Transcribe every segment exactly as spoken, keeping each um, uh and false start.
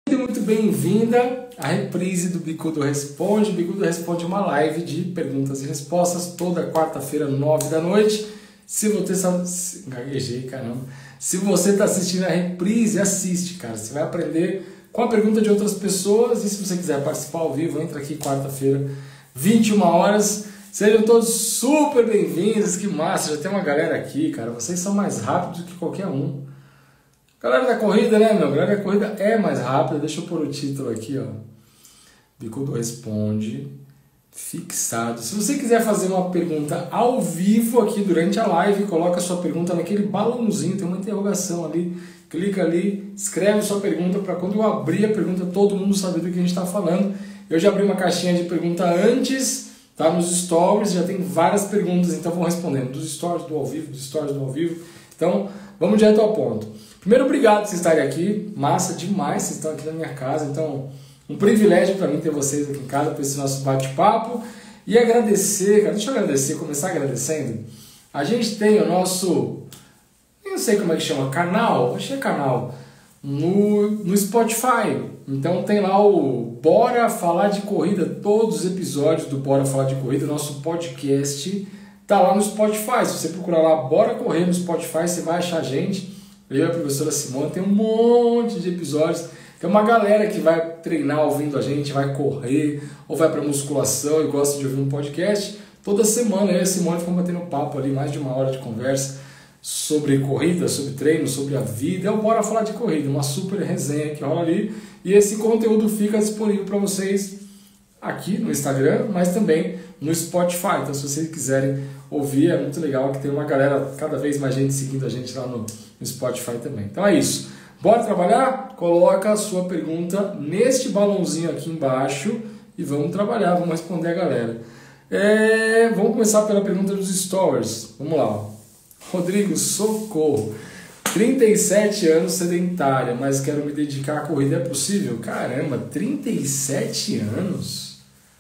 Muito bem-vinda à reprise do Bicudo Responde. Bicudo Responde é uma live de perguntas e respostas toda quarta-feira, nove da noite. Se você está... Gaguejei, caramba. Se você está assistindo a reprise, assiste, cara. Você vai aprender com a pergunta de outras pessoas. E se você quiser participar ao vivo, entra aqui quarta-feira, vinte e uma horas. Sejam todos super bem-vindos. Que massa, já tem uma galera aqui, cara. Vocês são mais rápidos que qualquer um. Galera da corrida, né, meu? Galera da corrida é mais rápida. Deixa eu pôr o título aqui, ó. Bicudo Responde. Fixado. Se você quiser fazer uma pergunta ao vivo aqui durante a live, coloca a sua pergunta naquele balãozinho, tem uma interrogação ali. Clica ali, escreve sua pergunta para quando eu abrir a pergunta, todo mundo saber do que a gente está falando. Eu já abri uma caixinha de pergunta antes, tá? Nos stories, já tem várias perguntas, então vou respondendo. Dos stories do ao vivo, dos stories do ao vivo. Então, vamos direto ao ponto. Primeiro, obrigado por vocês estarem aqui. Massa demais, vocês estão aqui na minha casa. Então, um privilégio para mim ter vocês aqui em casa para esse nosso bate-papo. E agradecer, cara, deixa eu agradecer, começar agradecendo. A gente tem o nosso, eu não sei como é que chama, canal, acho que é canal, no, no Spotify. Então tem lá o Bora Falar de Corrida, todos os episódios do Bora Falar de Corrida, nosso podcast, tá lá no Spotify. Se você procurar lá Bora Correr no Spotify, você vai achar a gente. Eu e a professora Simone, tem um monte de episódios. Tem uma galera que vai treinar ouvindo a gente, vai correr, ou vai para musculação e gosta de ouvir um podcast. Toda semana eu e a Simone ficamos batendo papo ali, mais de uma hora de conversa sobre corrida, sobre treino, sobre a vida. Eu bora falar de corrida, uma super resenha que rola ali. E esse conteúdo fica disponível para vocês aqui no Instagram, mas também no Spotify. Então, se vocês quiserem ouvir, é muito legal que tem uma galera, cada vez mais gente seguindo a gente lá no, no Spotify também. Então é isso. Bora trabalhar? Coloca a sua pergunta neste balãozinho aqui embaixo e vamos trabalhar, vamos responder a galera. É, vamos começar pela pergunta dos stories. Vamos lá. Rodrigo, socorro. trinta e sete anos, sedentária, mas quero me dedicar à corrida. É possível? Caramba, trinta e sete anos?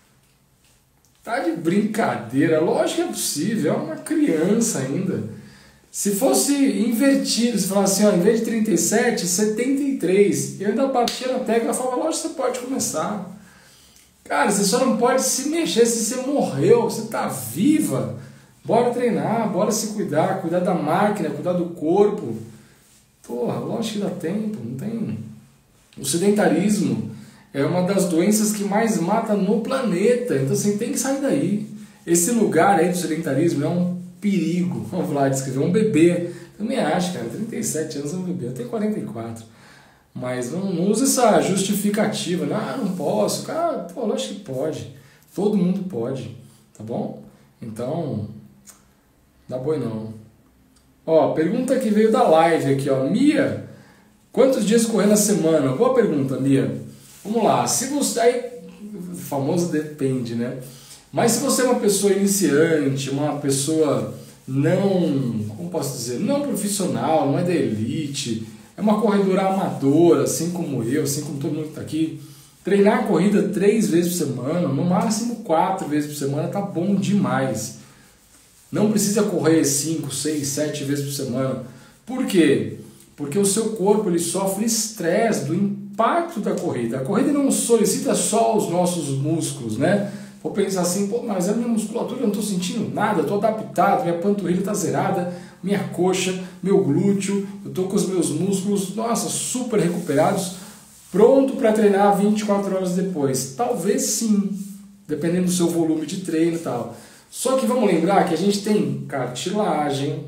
Tá de brincadeira. Lógico que é possível, é uma criança ainda. Se fosse invertido, se falasse assim, ó, em vez de trinta e sete, setenta e três, eu ainda batia na tecla e falava, lógico que você pode começar. Cara, você só não pode se mexer se você morreu, você tá viva. Bora treinar, bora se cuidar, cuidar da máquina, cuidar do corpo. Porra, lógico que dá tempo, não tem... O sedentarismo é uma das doenças que mais mata no planeta, então você tem que sair daí. Esse lugar aí do sedentarismo é um perigo. Vamos lá descrever um bebê. Também acho, cara, trinta e sete anos é um bebê, eu tenho quarenta e quatro. Mas não, não usa essa justificativa, não, ah, não posso. Cara, pô, acho que pode. Todo mundo pode, tá bom? Então, dá boi não. Ó, pergunta que veio da live aqui, ó. Mia, quantos dias correr na semana? Boa pergunta, Mia. Vamos lá, se você... Aí, o famoso depende, né? Mas se você é uma pessoa iniciante, uma pessoa não, como posso dizer, não profissional, não é da elite, é uma corredora amadora, assim como eu, assim como todo mundo que está aqui, treinar a corrida três vezes por semana, no máximo quatro vezes por semana, tá bom demais. Não precisa correr cinco, seis, sete vezes por semana. Por quê? Porque o seu corpo ele sofre estresse do impacto da corrida. A corrida não solicita só os nossos músculos, né? Vou pensar assim, pô, mas a minha musculatura eu não estou sentindo nada, estou adaptado, minha panturrilha está zerada, minha coxa, meu glúteo, eu estou com os meus músculos, nossa, super recuperados, pronto para treinar vinte e quatro horas depois. Talvez sim, dependendo do seu volume de treino e tal. Só que vamos lembrar que a gente tem cartilagem,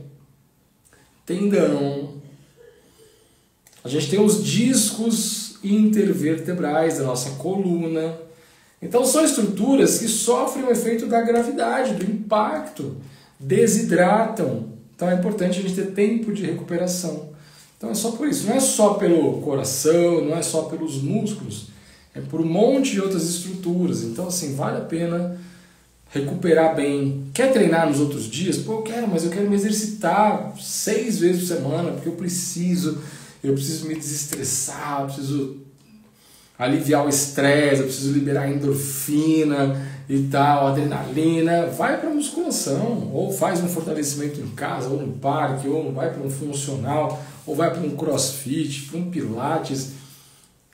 tendão, a gente tem os discos intervertebrais da nossa coluna. Então são estruturas que sofrem o efeito da gravidade, do impacto, desidratam. Então é importante a gente ter tempo de recuperação. Então é só por isso, não é só pelo coração, não é só pelos músculos, é por um monte de outras estruturas. Então assim, vale a pena recuperar bem. Quer treinar nos outros dias? Pô, eu quero, mas eu quero me exercitar seis vezes por semana, porque eu preciso, eu preciso me desestressar, eu preciso aliviar o estresse, eu preciso liberar endorfina e tal, adrenalina. Vai para musculação, ou faz um fortalecimento em casa, ou no parque, ou vai para um funcional, ou vai para um crossfit, para um pilates.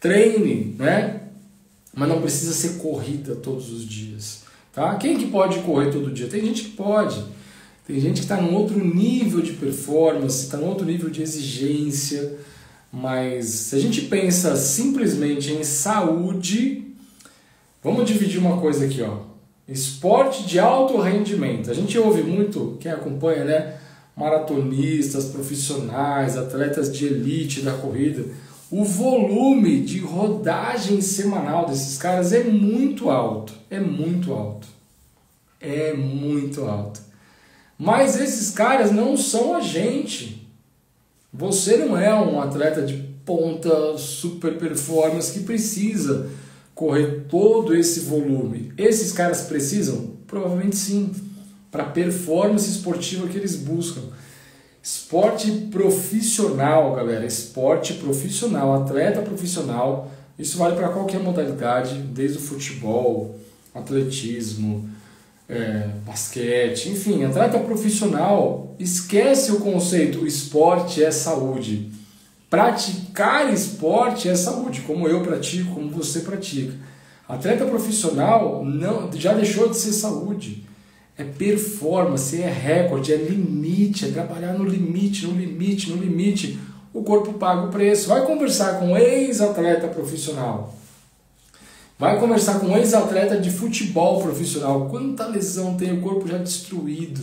treine, né? Mas não precisa ser corrida todos os dias, tá? Quem que pode correr todo dia? Tem gente que pode. Tem gente que está num outro nível de performance, está num outro nível de exigência, mas se a gente pensa simplesmente em saúde, vamos dividir uma coisa aqui, ó. Esporte de alto rendimento. A gente ouve muito, quem acompanha, né? Maratonistas, profissionais, atletas de elite da corrida. O volume de rodagem semanal desses caras é muito alto, é muito alto, é muito alto. Mas esses caras não são a gente. Você não é um atleta de ponta, super performance que precisa correr todo esse volume. Esses caras precisam? Provavelmente sim, para a performance esportiva que eles buscam. Esporte profissional, galera, esporte profissional, atleta profissional, isso vale para qualquer modalidade, desde o futebol, atletismo, é, basquete, enfim, atleta profissional, esquece o conceito esporte é saúde. Praticar esporte é saúde, como eu pratico, como você pratica. Atleta profissional não, já deixou de ser saúde. É performance, é recorde, é limite, é trabalhar no limite, no limite, no limite. O corpo paga o preço. Vai conversar com um ex-atleta profissional. Vai conversar com um ex-atleta de futebol profissional. Quanta lesão tem, o corpo já destruído.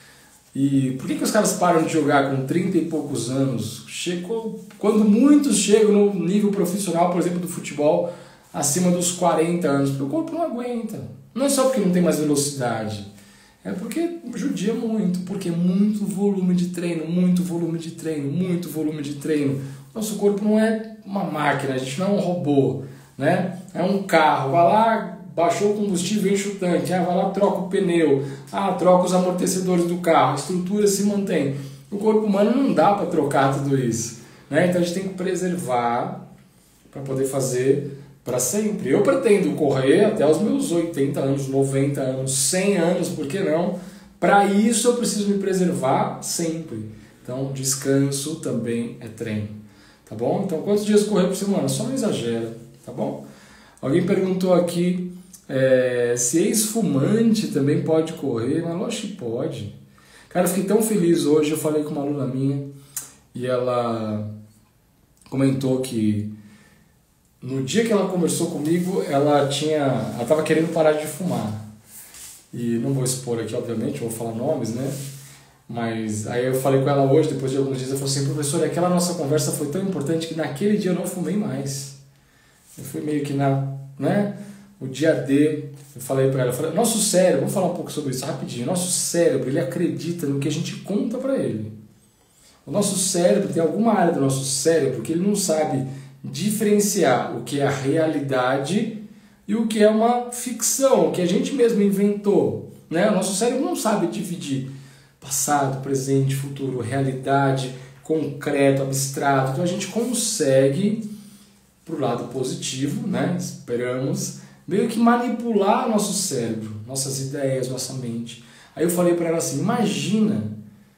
E por que, que os caras param de jogar com trinta e poucos anos? Chegou, quando muitos chegam no nível profissional, por exemplo, do futebol, acima dos quarenta anos, porque o corpo não aguenta. Não é só porque não tem mais velocidade. É porque judia muito, porque muito volume de treino, muito volume de treino, muito volume de treino. Nosso corpo não é uma máquina, a gente não é um robô, né? É um carro, vai lá, baixou o combustível, enche o tanque, ah, vai lá, troca o pneu, ah, troca os amortecedores do carro, a estrutura se mantém. O corpo humano não dá para trocar tudo isso, né? Então a gente tem que preservar para poder fazer para sempre. Eu pretendo correr até os meus oitenta anos, noventa anos, cem anos, por que não? Para isso eu preciso me preservar sempre. Então, descanso também é treino, tá bom? Então, quantos dias correr por semana? Só não exagera, tá bom? Alguém perguntou aqui é, se ex-fumante também pode correr, mas lógico que pode. Cara, eu fiquei tão feliz hoje, eu falei com uma aluna minha e ela comentou que no dia que ela conversou comigo, ela tinha, ela estava querendo parar de fumar. E não vou expor aqui, obviamente, vou falar nomes, né? Mas aí eu falei com ela hoje, depois de alguns dias, eu falei assim, professor, aquela nossa conversa foi tão importante que naquele dia eu não fumei mais. Eu fui meio que na, né? O dia D, eu falei para ela, eu falei, nosso cérebro, vamos falar um pouco sobre isso rapidinho, nosso cérebro, ele acredita no que a gente conta para ele. O nosso cérebro, tem alguma área do nosso cérebro que ele não sabe diferenciar o que é a realidade e o que é uma ficção, o que a gente mesmo inventou, né? O nosso cérebro não sabe dividir passado, presente, futuro, realidade, concreto, abstrato. Então a gente consegue, pro lado positivo, né? Esperamos, meio que manipular nosso cérebro, nossas ideias, nossa mente. Aí eu falei para ela assim, imagina,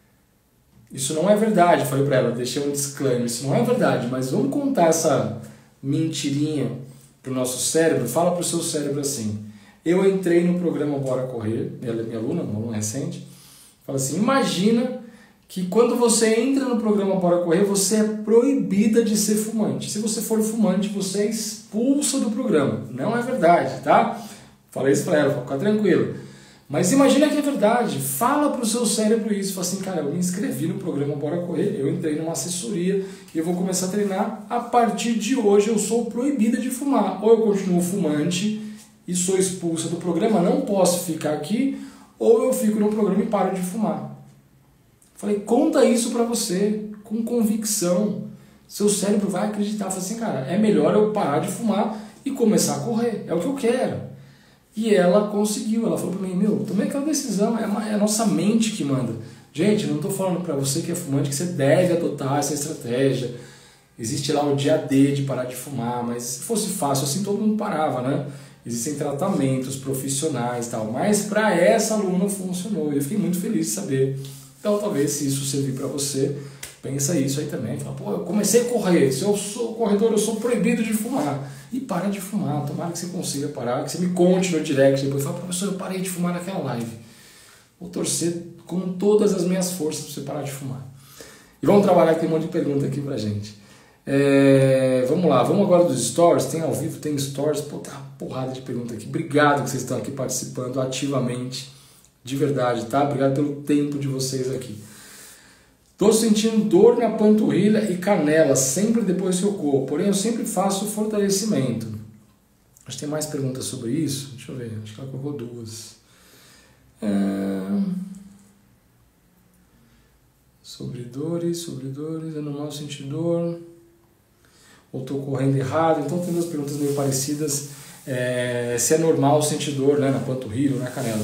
isso não é verdade, eu falei para ela, deixei um disclaimer, isso não é verdade, mas vamos contar essa mentirinha pro nosso cérebro, fala pro seu cérebro assim, eu entrei no programa Bora Correr, ela é minha aluna, uma aluna recente, fala assim, imagina que quando você entra no programa Bora Correr, você é proibida de ser fumante. Se você for fumante, você é expulsa do programa. Não é verdade, tá? Falei isso pra ela, fica tranquilo. Mas imagina que é verdade, fala pro seu cérebro isso, fala assim, cara, eu me inscrevi no programa Bora Correr, eu entrei numa assessoria e eu vou começar a treinar, a partir de hoje eu sou proibida de fumar, ou eu continuo fumante e sou expulsa do programa, não posso ficar aqui, ou eu fico no programa e paro de fumar. Falei, conta isso pra você, com convicção, seu cérebro vai acreditar, fala assim, cara, é melhor eu parar de fumar e começar a correr, é o que eu quero. E ela conseguiu, ela falou pra mim, meu, tomei aquela decisão, é, uma, é a nossa mente que manda. Gente, não estou falando pra você que é fumante que você deve adotar essa estratégia. Existe lá o dia D de parar de fumar, mas se fosse fácil assim todo mundo parava, né? Existem tratamentos profissionais e tal, mas para essa aluna funcionou e eu fiquei muito feliz de saber. Então talvez se isso servir para você, pensa isso aí também. Fala, pô, eu comecei a correr, se eu sou corredor, eu sou proibido de fumar. E para de fumar, tomara que você consiga parar, que você me conte no direct depois. Fala, professor, eu parei de fumar naquela live. Vou torcer com todas as minhas forças para você parar de fumar. E vamos trabalhar, que tem um monte de pergunta aqui pra gente. É, vamos lá, vamos agora dos stories. Tem ao vivo, tem stories. Pô, tem uma porrada de pergunta aqui. Obrigado que vocês estão aqui participando ativamente. De verdade, tá? Obrigado pelo tempo de vocês aqui. Tô sentindo dor na panturrilha e canela, sempre depois que eu corro. Porém, eu sempre faço fortalecimento. Acho que tem mais perguntas sobre isso. Deixa eu ver, acho que ela colocou duas. É... Sobre dores, sobre dores, é normal sentir dor. Ou estou correndo errado. Então tem duas perguntas meio parecidas. É, se é normal sentir dor, né, na panturrilha ou na canela.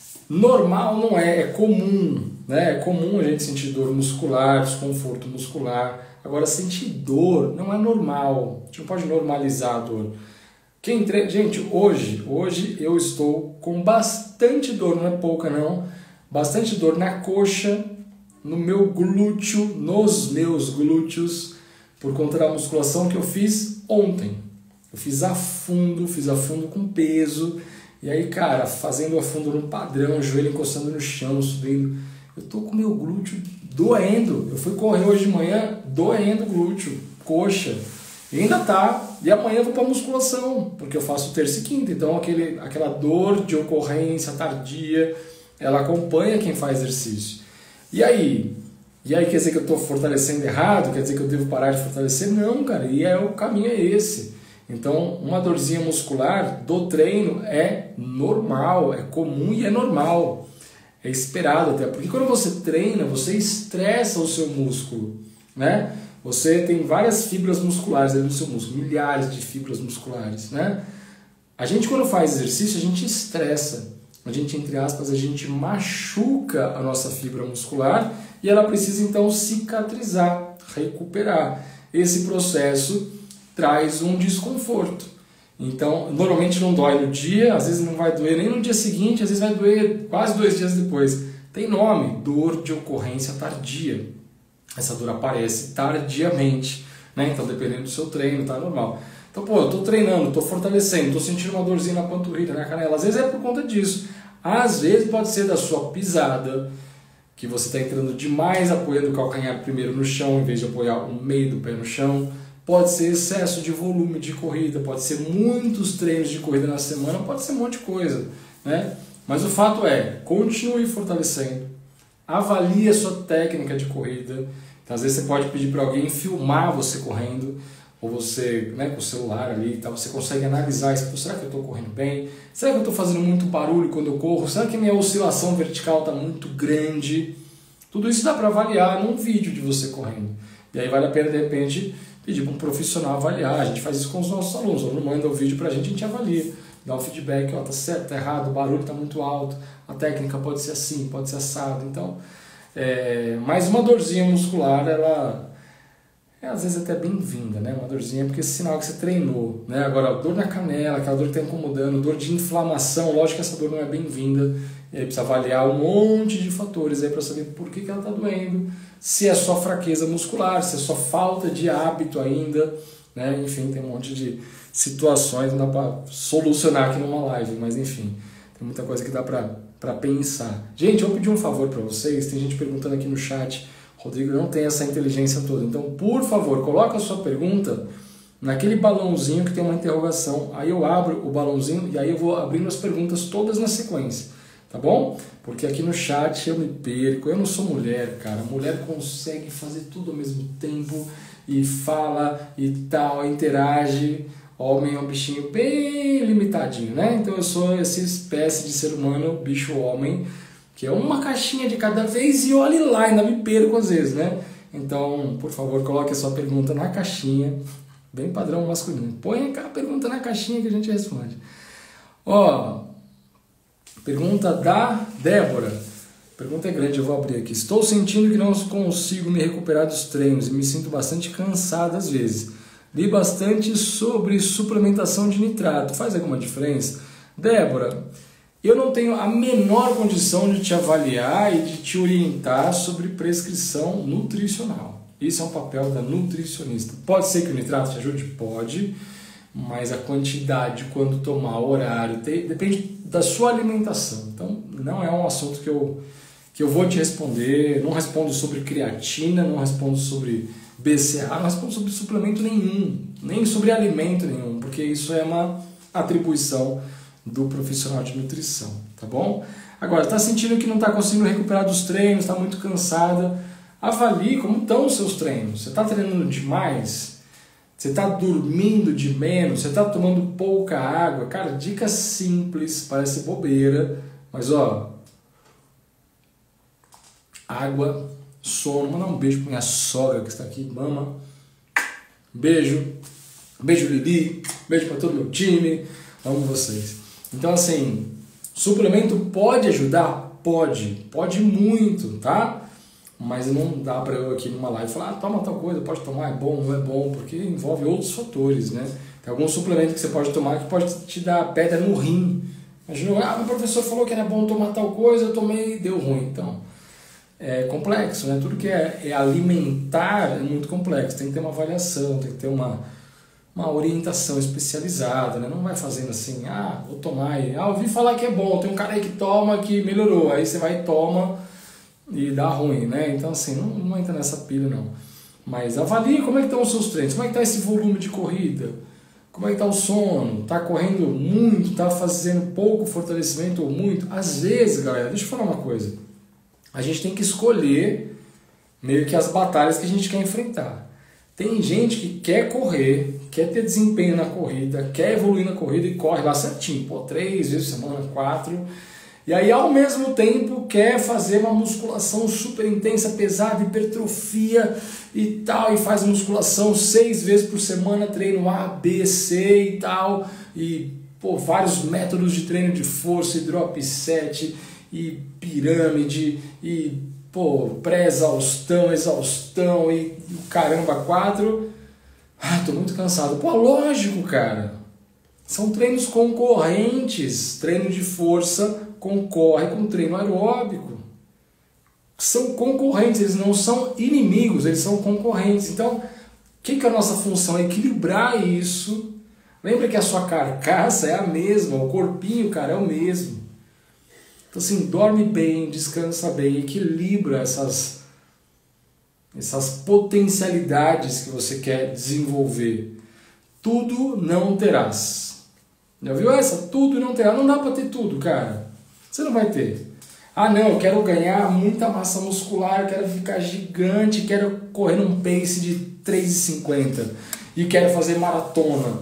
Normal não é, é comum, né? É comum a gente sentir dor muscular, desconforto muscular. Agora, sentir dor não é normal. A gente não pode normalizar a dor. Quem tre... Gente, hoje, hoje eu estou com bastante dor, não é pouca não, bastante dor na coxa, no meu glúteo, nos meus glúteos, por conta da musculação que eu fiz ontem. Eu fiz a fundo, fiz a fundo com peso. E aí, cara, fazendo a fundo no padrão, joelho encostando no chão, subindo. Eu tô com o meu glúteo doendo. Eu fui correr hoje de manhã doendo o glúteo, coxa. E ainda tá. E amanhã eu vou pra musculação, porque eu faço terça e quinta. Então aquele, aquela dor de ocorrência tardia, ela acompanha quem faz exercício. E aí? E aí quer dizer que eu tô fortalecendo errado? Quer dizer que eu devo parar de fortalecer? Não, cara. E é, o caminho é esse. Então, uma dorzinha muscular do treino é normal, é comum e é normal. É esperado até. Porque quando você treina, você estressa o seu músculo, né? Você tem várias fibras musculares dentro do seu músculo, milhares de fibras musculares, né? A gente, quando faz exercício, a gente estressa. A gente, entre aspas, a gente machuca a nossa fibra muscular e ela precisa, então, cicatrizar, recuperar. Esse processo traz um desconforto. Então, normalmente não dói no dia, às vezes não vai doer nem no dia seguinte, às vezes vai doer quase dois dias depois. Tem nome, dor de ocorrência tardia. Essa dor aparece tardiamente, né? Então, dependendo do seu treino, tá normal. Então, pô, eu tô treinando, tô fortalecendo, tô sentindo uma dorzinha na panturrilha, na canela. Às vezes é por conta disso. Às vezes pode ser da sua pisada, que você está entrando demais apoiando o calcanhar primeiro no chão, em vez de apoiar o meio do pé no chão. Pode ser excesso de volume de corrida, pode ser muitos treinos de corrida na semana, pode ser um monte de coisa, né? Mas o fato é, continue fortalecendo, avalie a sua técnica de corrida. Então, às vezes você pode pedir para alguém filmar você correndo, ou você, né, com o celular ali, tá? Você consegue analisar isso. Será que eu estou correndo bem? Será que eu estou fazendo muito barulho quando eu corro? Será que minha oscilação vertical está muito grande? Tudo isso dá para avaliar num vídeo de você correndo. E aí vale a pena, de repente, pedir para um profissional avaliar. A gente faz isso com os nossos alunos. O aluno manda o vídeo para a gente, a gente avalia. Dá um feedback, ó, tá certo, tá errado, o barulho está muito alto, a técnica pode ser assim, pode ser assado. Então, é, mais uma dorzinha muscular, ela é às vezes até bem-vinda, né? Uma dorzinha, porque esse sinal que você treinou, né? Agora, dor na canela, aquela dor que está incomodando, dor de inflamação, lógico que essa dor não é bem-vinda. E aí precisa avaliar um monte de fatores aí para saber por que, que ela está doendo, se é só fraqueza muscular, se é só falta de hábito ainda, né? Enfim, tem um monte de situações, não dá para solucionar aqui numa live, mas enfim, tem muita coisa que dá para pensar. Gente, eu pedi um favor para vocês, tem gente perguntando aqui no chat, Rodrigo não tem essa inteligência toda, então por favor, coloca a sua pergunta naquele balãozinho que tem uma interrogação, aí eu abro o balãozinho e aí eu vou abrindo as perguntas todas na sequência, tá bom? Porque aqui no chat eu me perco, eu não sou mulher, cara, mulher consegue fazer tudo ao mesmo tempo e fala e tal, interage. Homem é um bichinho bem limitadinho, né? Então eu sou essa espécie de ser humano, bicho homem, que é uma caixinha de cada vez e olhe lá, ainda me perco às vezes, né? Então, por favor, coloque a sua pergunta na caixinha, bem padrão masculino. Põe a pergunta na caixinha que a gente responde. Ó, pergunta da Débora. Pergunta é grande, eu vou abrir aqui. Estou sentindo que não consigo me recuperar dos treinos e me sinto bastante cansado às vezes. Li bastante sobre suplementação de nitrato. Faz alguma diferença? Débora, eu não tenho a menor condição de te avaliar e de te orientar sobre prescrição nutricional. Isso é um papel da nutricionista. Pode ser que o nitrato te ajude? Pode, mas a quantidade, quando tomar, o horário, tem, depende da sua alimentação. Então, não é um assunto que eu, que eu vou te responder. Não respondo sobre creatina, não respondo sobre B C A, não respondo sobre suplemento nenhum, nem sobre alimento nenhum, porque isso é uma atribuição do profissional de nutrição, tá bom? Agora, está sentindo que não está conseguindo recuperar dos treinos, está muito cansada, avalie como estão os seus treinos. Você está treinando demais? Você está dormindo de menos? Você está tomando pouca água? Cara, dica simples, parece bobeira, mas ó, água, sono. Mandar um beijo para minha sogra que está aqui, mama. Beijo, beijo Lili, beijo para todo o meu time, amo vocês. Então assim, suplemento pode ajudar? Pode, pode muito, tá? Mas não dá para eu aqui numa live falar, ah, toma tal coisa, pode tomar, é bom, não é bom, porque envolve outros fatores, né? Tem algum suplemento que você pode tomar que pode te dar pedra no rim. Imagina, ah, meu professor falou que era bom tomar tal coisa, eu tomei e deu ruim. Então, é complexo, né? Tudo que é, é alimentar é muito complexo, tem que ter uma avaliação, tem que ter uma, uma orientação especializada, né? Não vai fazendo assim, ah, vou tomar, e, ah, ouvi falar que é bom, tem um cara aí que toma que melhorou, aí você vai e toma e dá ruim, né? Então assim, não, não entra nessa pilha não. Mas avalie como é que estão os seus treinos, como é que está esse volume de corrida, como é que está o sono, está correndo muito, está fazendo pouco fortalecimento ou muito. Às vezes, galera, deixa eu falar uma coisa, a gente tem que escolher meio que as batalhas que a gente quer enfrentar. Tem gente que quer correr, quer ter desempenho na corrida, quer evoluir na corrida e corre lá certinho, pô, três vezes por semana, quatro. E aí, ao mesmo tempo, quer fazer uma musculação super intensa, pesada, hipertrofia e tal, e faz musculação seis vezes por semana, treino A, B, C e tal, e pô, vários métodos de treino de força, e drop set, e pirâmide, e pô, pré-exaustão, exaustão, e caramba, quatro. Ah, tô muito cansado. Pô, lógico, cara. São treinos concorrentes, treino de força concorre com treino aeróbico. São concorrentes, eles não são inimigos, eles são concorrentes. Então, o que, que é a nossa função? É equilibrar isso. Lembra que a sua carcaça é a mesma, o corpinho, cara, é o mesmo. Então, assim, dorme bem, descansa bem, equilibra essas, essas potencialidades que você quer desenvolver. Tudo não terás. Já viu essa? Tudo não terá. Não dá para ter tudo, cara. Você não vai ter. Ah, não, eu quero ganhar muita massa muscular, eu quero ficar gigante, quero correr num pace de três e cinquenta e quero fazer maratona.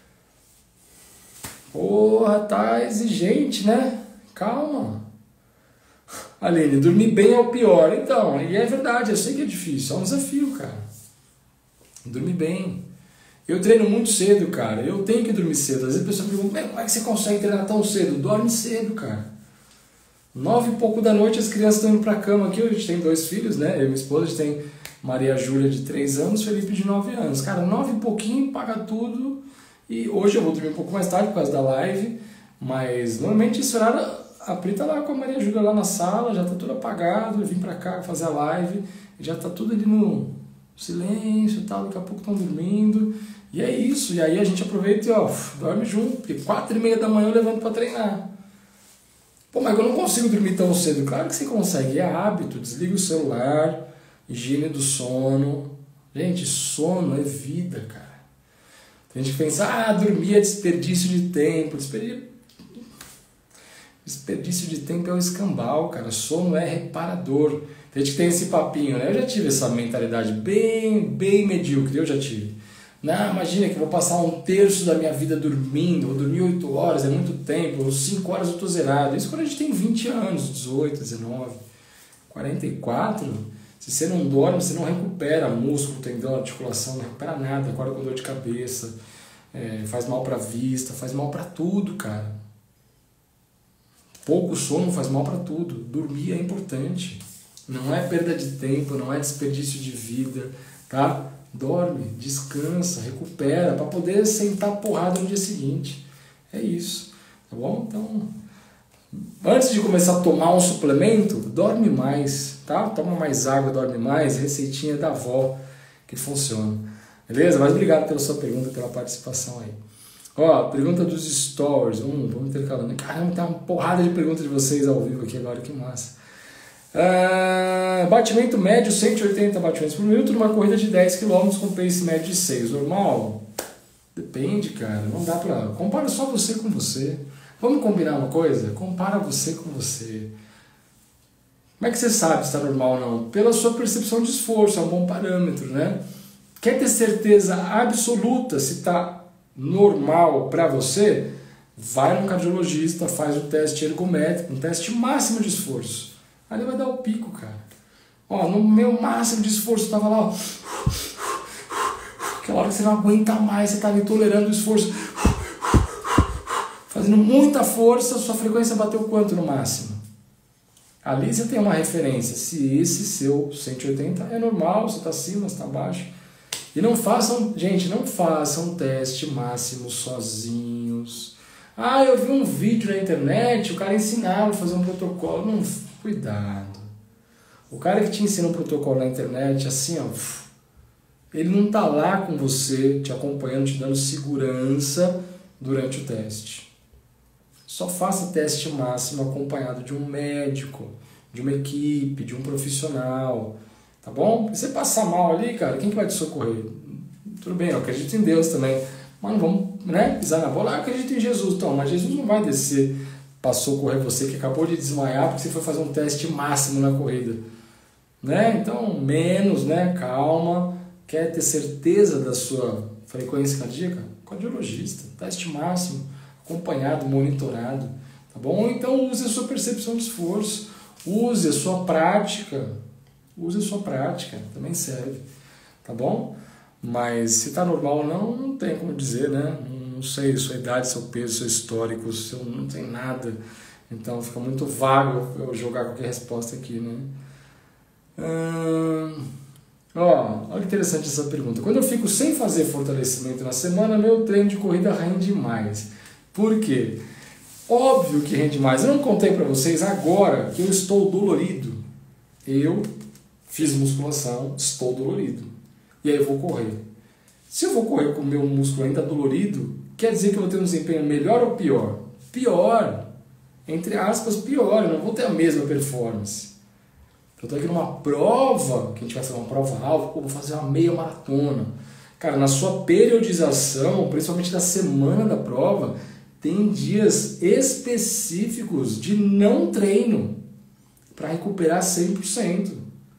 Porra, tá exigente, né? Calma. Aline, dormir bem é o pior. Então, e é verdade, eu sei que é difícil, é um desafio, cara. Dormir bem. Eu treino muito cedo, cara. Eu tenho que dormir cedo. Às vezes a pessoa me pergunta, como é que você consegue treinar tão cedo? Dorme cedo, cara. Nove e pouco da noite as crianças estão indo pra cama aqui. A gente tem dois filhos, né? Eu e minha esposa, a gente tem Maria Júlia de três anos, Felipe de nove anos. Cara, nove e pouquinho, paga tudo. E hoje eu vou dormir um pouco mais tarde por causa da live. Mas normalmente esse horário, a Pri tá lá com a Maria Júlia lá na sala, já tá tudo apagado. Eu vim pra cá fazer a live, já tá tudo ali no silêncio e tal. Daqui a pouco estão dormindo. E é isso. E aí a gente aproveita e ó, dorme junto. Porque quatro e meia da manhã eu levanto pra treinar. Pô, mas eu não consigo dormir tão cedo. Claro que você consegue, é hábito. Desliga o celular, higiene do sono. Gente, sono é vida, cara. Tem gente que pensa, ah, dormir é desperdício de tempo. Desperdício, desperdício de tempo é o escambau, cara. Sono é reparador. Tem gente que tem esse papinho, né? Eu já tive essa mentalidade bem, bem medíocre, eu já tive. Não, imagina que eu vou passar um terço da minha vida dormindo, vou dormir oito horas, é muito tempo, cinco horas eu tô zerado. Isso quando a gente tem vinte anos, dezoito, dezenove, quarenta e quatro, se você não dorme, você não recupera músculo, tendão, articulação, não recupera nada, acorda com dor de cabeça, é, faz mal pra vista, faz mal pra tudo, cara. Pouco sono faz mal pra tudo, dormir é importante, não é perda de tempo, não é desperdício de vida, tá? Dorme, descansa, recupera, para poder sentar porrada no dia seguinte. É isso, tá bom? Então, antes de começar a tomar um suplemento, dorme mais, tá? Toma mais água, dorme mais, receitinha da avó. que funciona. Beleza? Mas obrigado pela sua pergunta, pela participação aí. Ó, pergunta dos stories. Hum, vamos intercalando. Caramba, tem uma porrada de perguntas de vocês ao vivo aqui agora, que massa. Uh, batimento médio cento e oitenta batimentos por minuto numa corrida de dez quilômetros com pace médio de seis. Normal? Depende, cara. Não dá pra... Compara só você com você. Vamos combinar uma coisa? Compara você com você. Como é que você sabe se está normal ou não? Pela sua percepção de esforço, é um bom parâmetro, né? Quer ter certeza absoluta se está normal para você? Vai no cardiologista, faz o teste ergométrico, um teste máximo de esforço. Aí vai dar o pico, cara. Ó, no meu máximo de esforço, eu tava lá, ó. Aquela hora que você não aguenta mais, você tá ali tolerando o esforço. Fazendo muita força, sua frequência bateu quanto no máximo? Ali você tem uma referência. Se esse seu cento e oitenta é normal, você está acima, você está abaixo. E não façam, gente, não façam teste máximo sozinhos. Ah, eu vi um vídeo na internet, o cara ensinava a fazer um protocolo. Não, cuidado. O cara que te ensina um protocolo na internet, assim, ó, ele não está lá com você, te acompanhando, te dando segurança durante o teste. Só faça teste máximo acompanhado de um médico, de uma equipe, de um profissional, tá bom? Se você passar mal ali, cara, quem que vai te socorrer? Tudo bem, eu acredito em Deus também, mas não vamos, né, pisar na bola. Ah, eu acredito em Jesus, então, mas Jesus não vai descer para socorrer você que acabou de desmaiar porque você foi fazer um teste máximo na corrida, né? Então, menos, né, calma. Quer ter certeza da sua frequência cardíaca? Cardiologista, teste máximo, acompanhado, monitorado, tá bom? Então use a sua percepção de esforço, use a sua prática, use a sua prática, também serve, tá bom? Mas se tá normal ou não, não tem como dizer, né? Não sei, sua idade, seu peso, seu histórico, seu não tem nada, então fica muito vago eu jogar qualquer resposta aqui, né? Hum... Ó, olha que interessante essa pergunta. Quando eu fico sem fazer fortalecimento na semana, meu treino de corrida rende mais. Por quê? Óbvio que rende mais. Eu não contei para vocês agora que eu estou dolorido. Eu fiz musculação, estou dolorido. E aí eu vou correr. Se eu vou correr com o meu músculo ainda dolorido, quer dizer que eu vou ter um desempenho melhor ou pior? Pior. Entre aspas, pior. Eu não vou ter a mesma performance. Eu estou aqui numa prova, que a gente vai fazer uma prova-alvo, vou fazer uma meia maratona. Cara, na sua periodização, principalmente na semana da prova, tem dias específicos de não treino para recuperar cem por cento.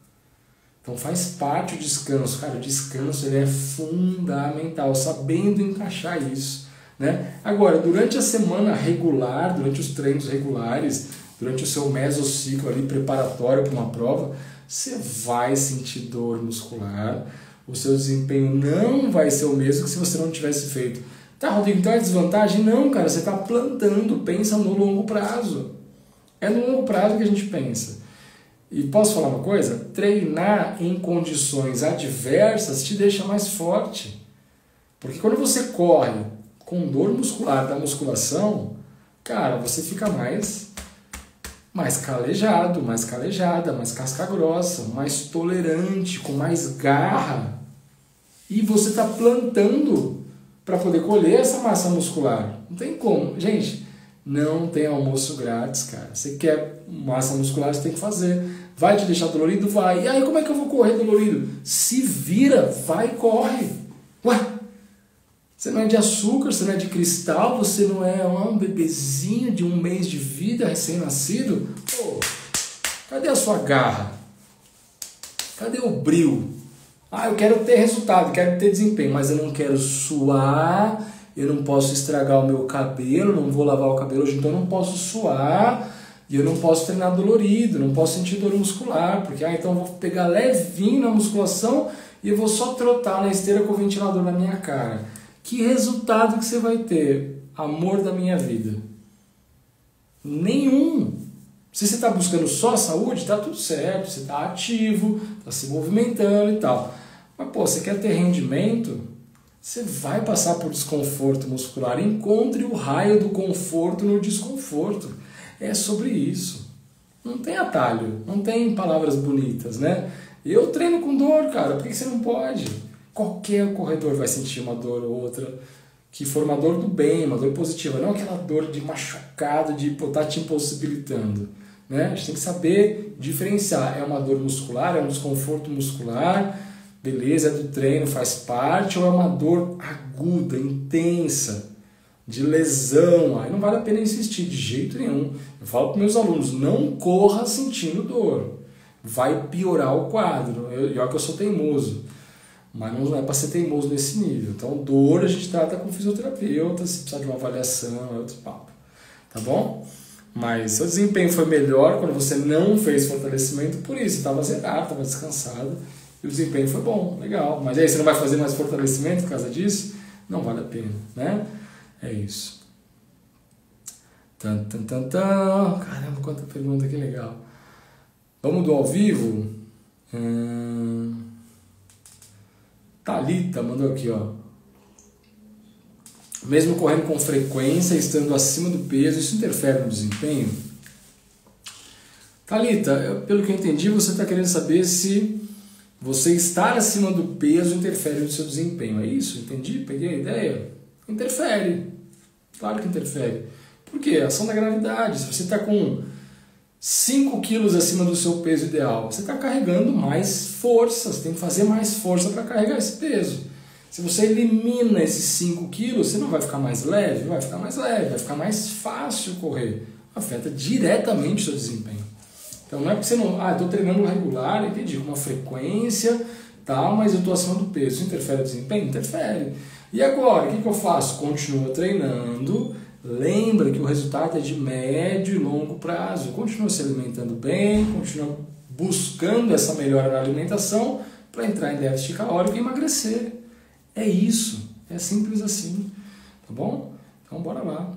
Então faz parte o descanso. Cara, o descanso ele é fundamental, sabendo encaixar isso, né? Agora, durante a semana regular, durante os treinos regulares, durante o seu mesociclo ali preparatório para uma prova, você vai sentir dor muscular, o seu desempenho não vai ser o mesmo que se você não tivesse feito. Tá, Rodrigo, então é desvantagem? Não, cara, você está plantando, pensa no longo prazo. É no longo prazo que a gente pensa. E posso falar uma coisa? Treinar em condições adversas te deixa mais forte. Porque quando você corre com dor muscular da musculação, cara, você fica mais... mais calejado, mais calejada, mais casca grossa, mais tolerante, com mais garra. E você está plantando para poder colher essa massa muscular. Não tem como. Gente, não tem almoço grátis, cara. Você quer massa muscular, você tem que fazer. Vai te deixar dolorido? Vai. E aí, como é que eu vou correr dolorido? Se vira, vai e corre. Ué? Você não é de açúcar, você não é de cristal, você não é um bebezinho de um mês de vida, recém-nascido. Pô, cadê a sua garra? Cadê o brio? Ah, eu quero ter resultado, quero ter desempenho, mas eu não quero suar, eu não posso estragar o meu cabelo, não vou lavar o cabelo hoje, então eu não posso suar, e eu não posso treinar dolorido, não posso sentir dor muscular, porque ah, então eu vou pegar levinho na musculação e eu vou só trotar na esteira com o ventilador na minha cara. Que resultado que você vai ter? Amor da minha vida. Nenhum. Se você está buscando só saúde, está tudo certo, você está ativo, está se movimentando e tal. Mas, pô, você quer ter rendimento? Você vai passar por desconforto muscular. Encontre o raio do conforto no desconforto. É sobre isso. Não tem atalho, não tem palavras bonitas, né? Eu treino com dor, cara, por que você não pode? Qualquer corredor vai sentir uma dor ou outra, que for uma dor do bem, uma dor positiva, não aquela dor de machucado, de estar tá te impossibilitando. Né? A gente tem que saber diferenciar, é uma dor muscular, é um desconforto muscular, beleza, é do treino, faz parte, ou é uma dor aguda, intensa, de lesão, aí não vale a pena insistir de jeito nenhum. Eu falo para meus alunos, não corra sentindo dor, vai piorar o quadro. Eu, eu, que eu sou teimoso, mas não é para ser teimoso nesse nível. Então dor a gente trata com fisioterapeuta, se precisar de uma avaliação, é outro papo, tá bom? Mas seu desempenho foi melhor quando você não fez fortalecimento, por isso, estava zerado, estava descansado, e o desempenho foi bom, legal. Mas aí você não vai fazer mais fortalecimento por causa disso? Não vale a pena, né? É isso. Tan, tan, tan, tan. Caramba, quanta pergunta, que legal. Vamos do ao vivo? Hum... Thalita mandou aqui, ó. Mesmo correndo com frequência, estando acima do peso, isso interfere no desempenho? Thalita, pelo que eu entendi, você está querendo saber se você estar acima do peso interfere no seu desempenho. É isso? Entendi? Peguei a ideia? Interfere. Claro que interfere. Por quê? A ação da gravidade. Se você está com cinco quilos acima do seu peso ideal, você está carregando mais força, você tem que fazer mais força para carregar esse peso. Se você elimina esses cinco quilos, você não vai ficar mais leve? Vai ficar mais leve, vai ficar mais fácil correr. Afeta diretamente o seu desempenho. Então não é porque você não... Ah, eu estou treinando regular, entendi, com uma frequência, tal, mas eu estou acima do peso. Isso interfere no desempenho? Interfere. E agora, o que, que eu faço? Continua treinando, lembra que o resultado é de médio e longo prazo. Continua se alimentando bem, continua buscando essa melhora na alimentação para entrar em déficit calórico e emagrecer. É isso, é simples assim, tá bom? Então bora lá.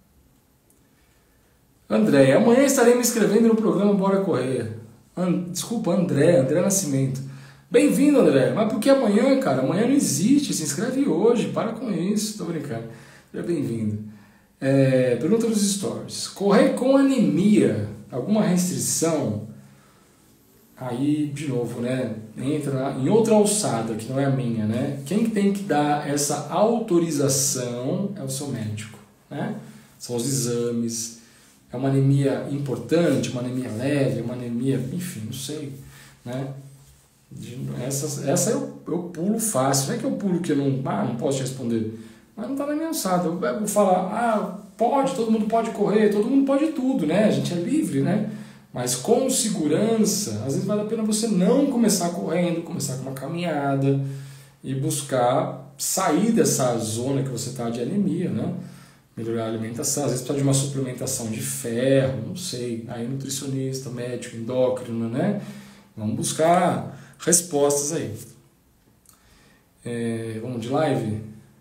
André, amanhã estarei me inscrevendo no programa Bora Correr. And, desculpa, André, André Nascimento. Bem-vindo, André, mas por que amanhã, cara? Amanhã não existe, se inscreve hoje, para com isso, tô brincando. Seja bem-vindo. É, pergunta dos stories. Correr com anemia, alguma restrição? Aí, de novo, né, entra em outra alçada, que não é a minha, né? Quem tem que dar essa autorização é o seu médico, né? São os exames. É uma anemia importante, uma anemia leve, uma anemia, enfim, não sei, né? Essa, essa eu, eu pulo fácil, não é que eu pulo que eu não, ah, não posso te responder, mas não está na minha alçada. Eu vou falar, ah, pode, todo mundo pode correr, todo mundo pode tudo, né? A gente é livre, né? Mas com segurança, às vezes vale a pena você não começar correndo, começar com uma caminhada e buscar sair dessa zona que você está de anemia, né? Melhorar a alimentação, às vezes precisa de uma suplementação de ferro, não sei, aí nutricionista, médico, endócrino, né? Vamos buscar respostas aí. É, vamos de live?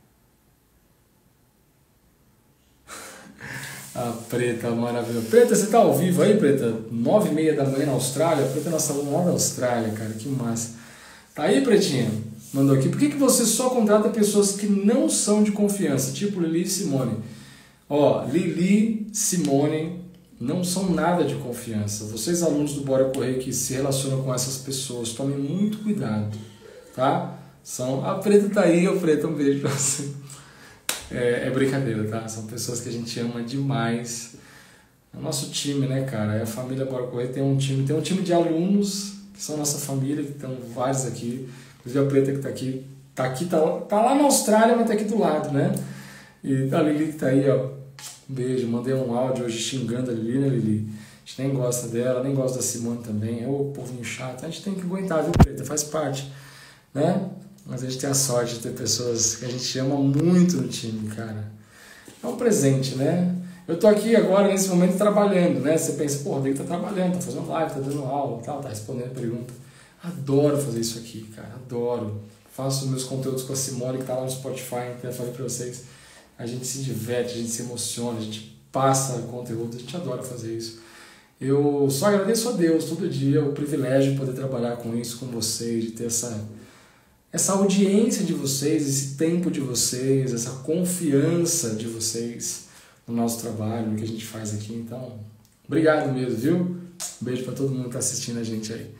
A Preta, maravilhosa. Preta, você tá ao vivo aí, Preta? Nove e meia da manhã na Austrália. Preta, nós estamos lá na Austrália, cara, que massa. Tá aí, Pretinha? Mandou aqui. Por que, que você só contrata pessoas que não são de confiança? Tipo Lili e Simone. Ó, Lili, Simone não são nada de confiança. Vocês, alunos do Bora Correr, que se relacionam com essas pessoas, tomem muito cuidado, tá? São... A Preta tá aí, ô Preta, um beijo pra você. É, é brincadeira, tá? São pessoas que a gente ama demais. É o nosso time, né, cara? É a família Bora Correr, tem um time, tem um time de alunos que são nossa família, que estão vários aqui. Inclusive a Preta que tá aqui, tá aqui, tá, tá lá na Austrália, mas tá aqui do lado, né? E a Lili que tá aí, ó. Um beijo, mandei um áudio hoje xingando a Lili, né, Lili? A gente nem gosta dela, nem gosta da Simone também. É o povinho chato. A gente tem que aguentar, viu, Preta? Faz parte, né? Mas a gente tem a sorte de ter pessoas que a gente ama muito no time, cara. É um presente, né? Eu tô aqui agora, nesse momento, trabalhando, né? Você pensa, pô, o Rodrigo tá trabalhando, tá fazendo live, tá dando aula, tal, tá respondendo pergunta. Adoro fazer isso aqui, cara, adoro. Faço meus conteúdos com a Simone, que tá lá no Spotify, que eu falei pra vocês. A gente se diverte, a gente se emociona, a gente passa conteúdo, a gente adora fazer isso. Eu só agradeço a Deus todo dia o privilégio de poder trabalhar com isso, com vocês, de ter essa... essa audiência de vocês, esse tempo de vocês, essa confiança de vocês no nosso trabalho, no que a gente faz aqui. Então, obrigado mesmo, viu? Um beijo para todo mundo que está assistindo a gente aí.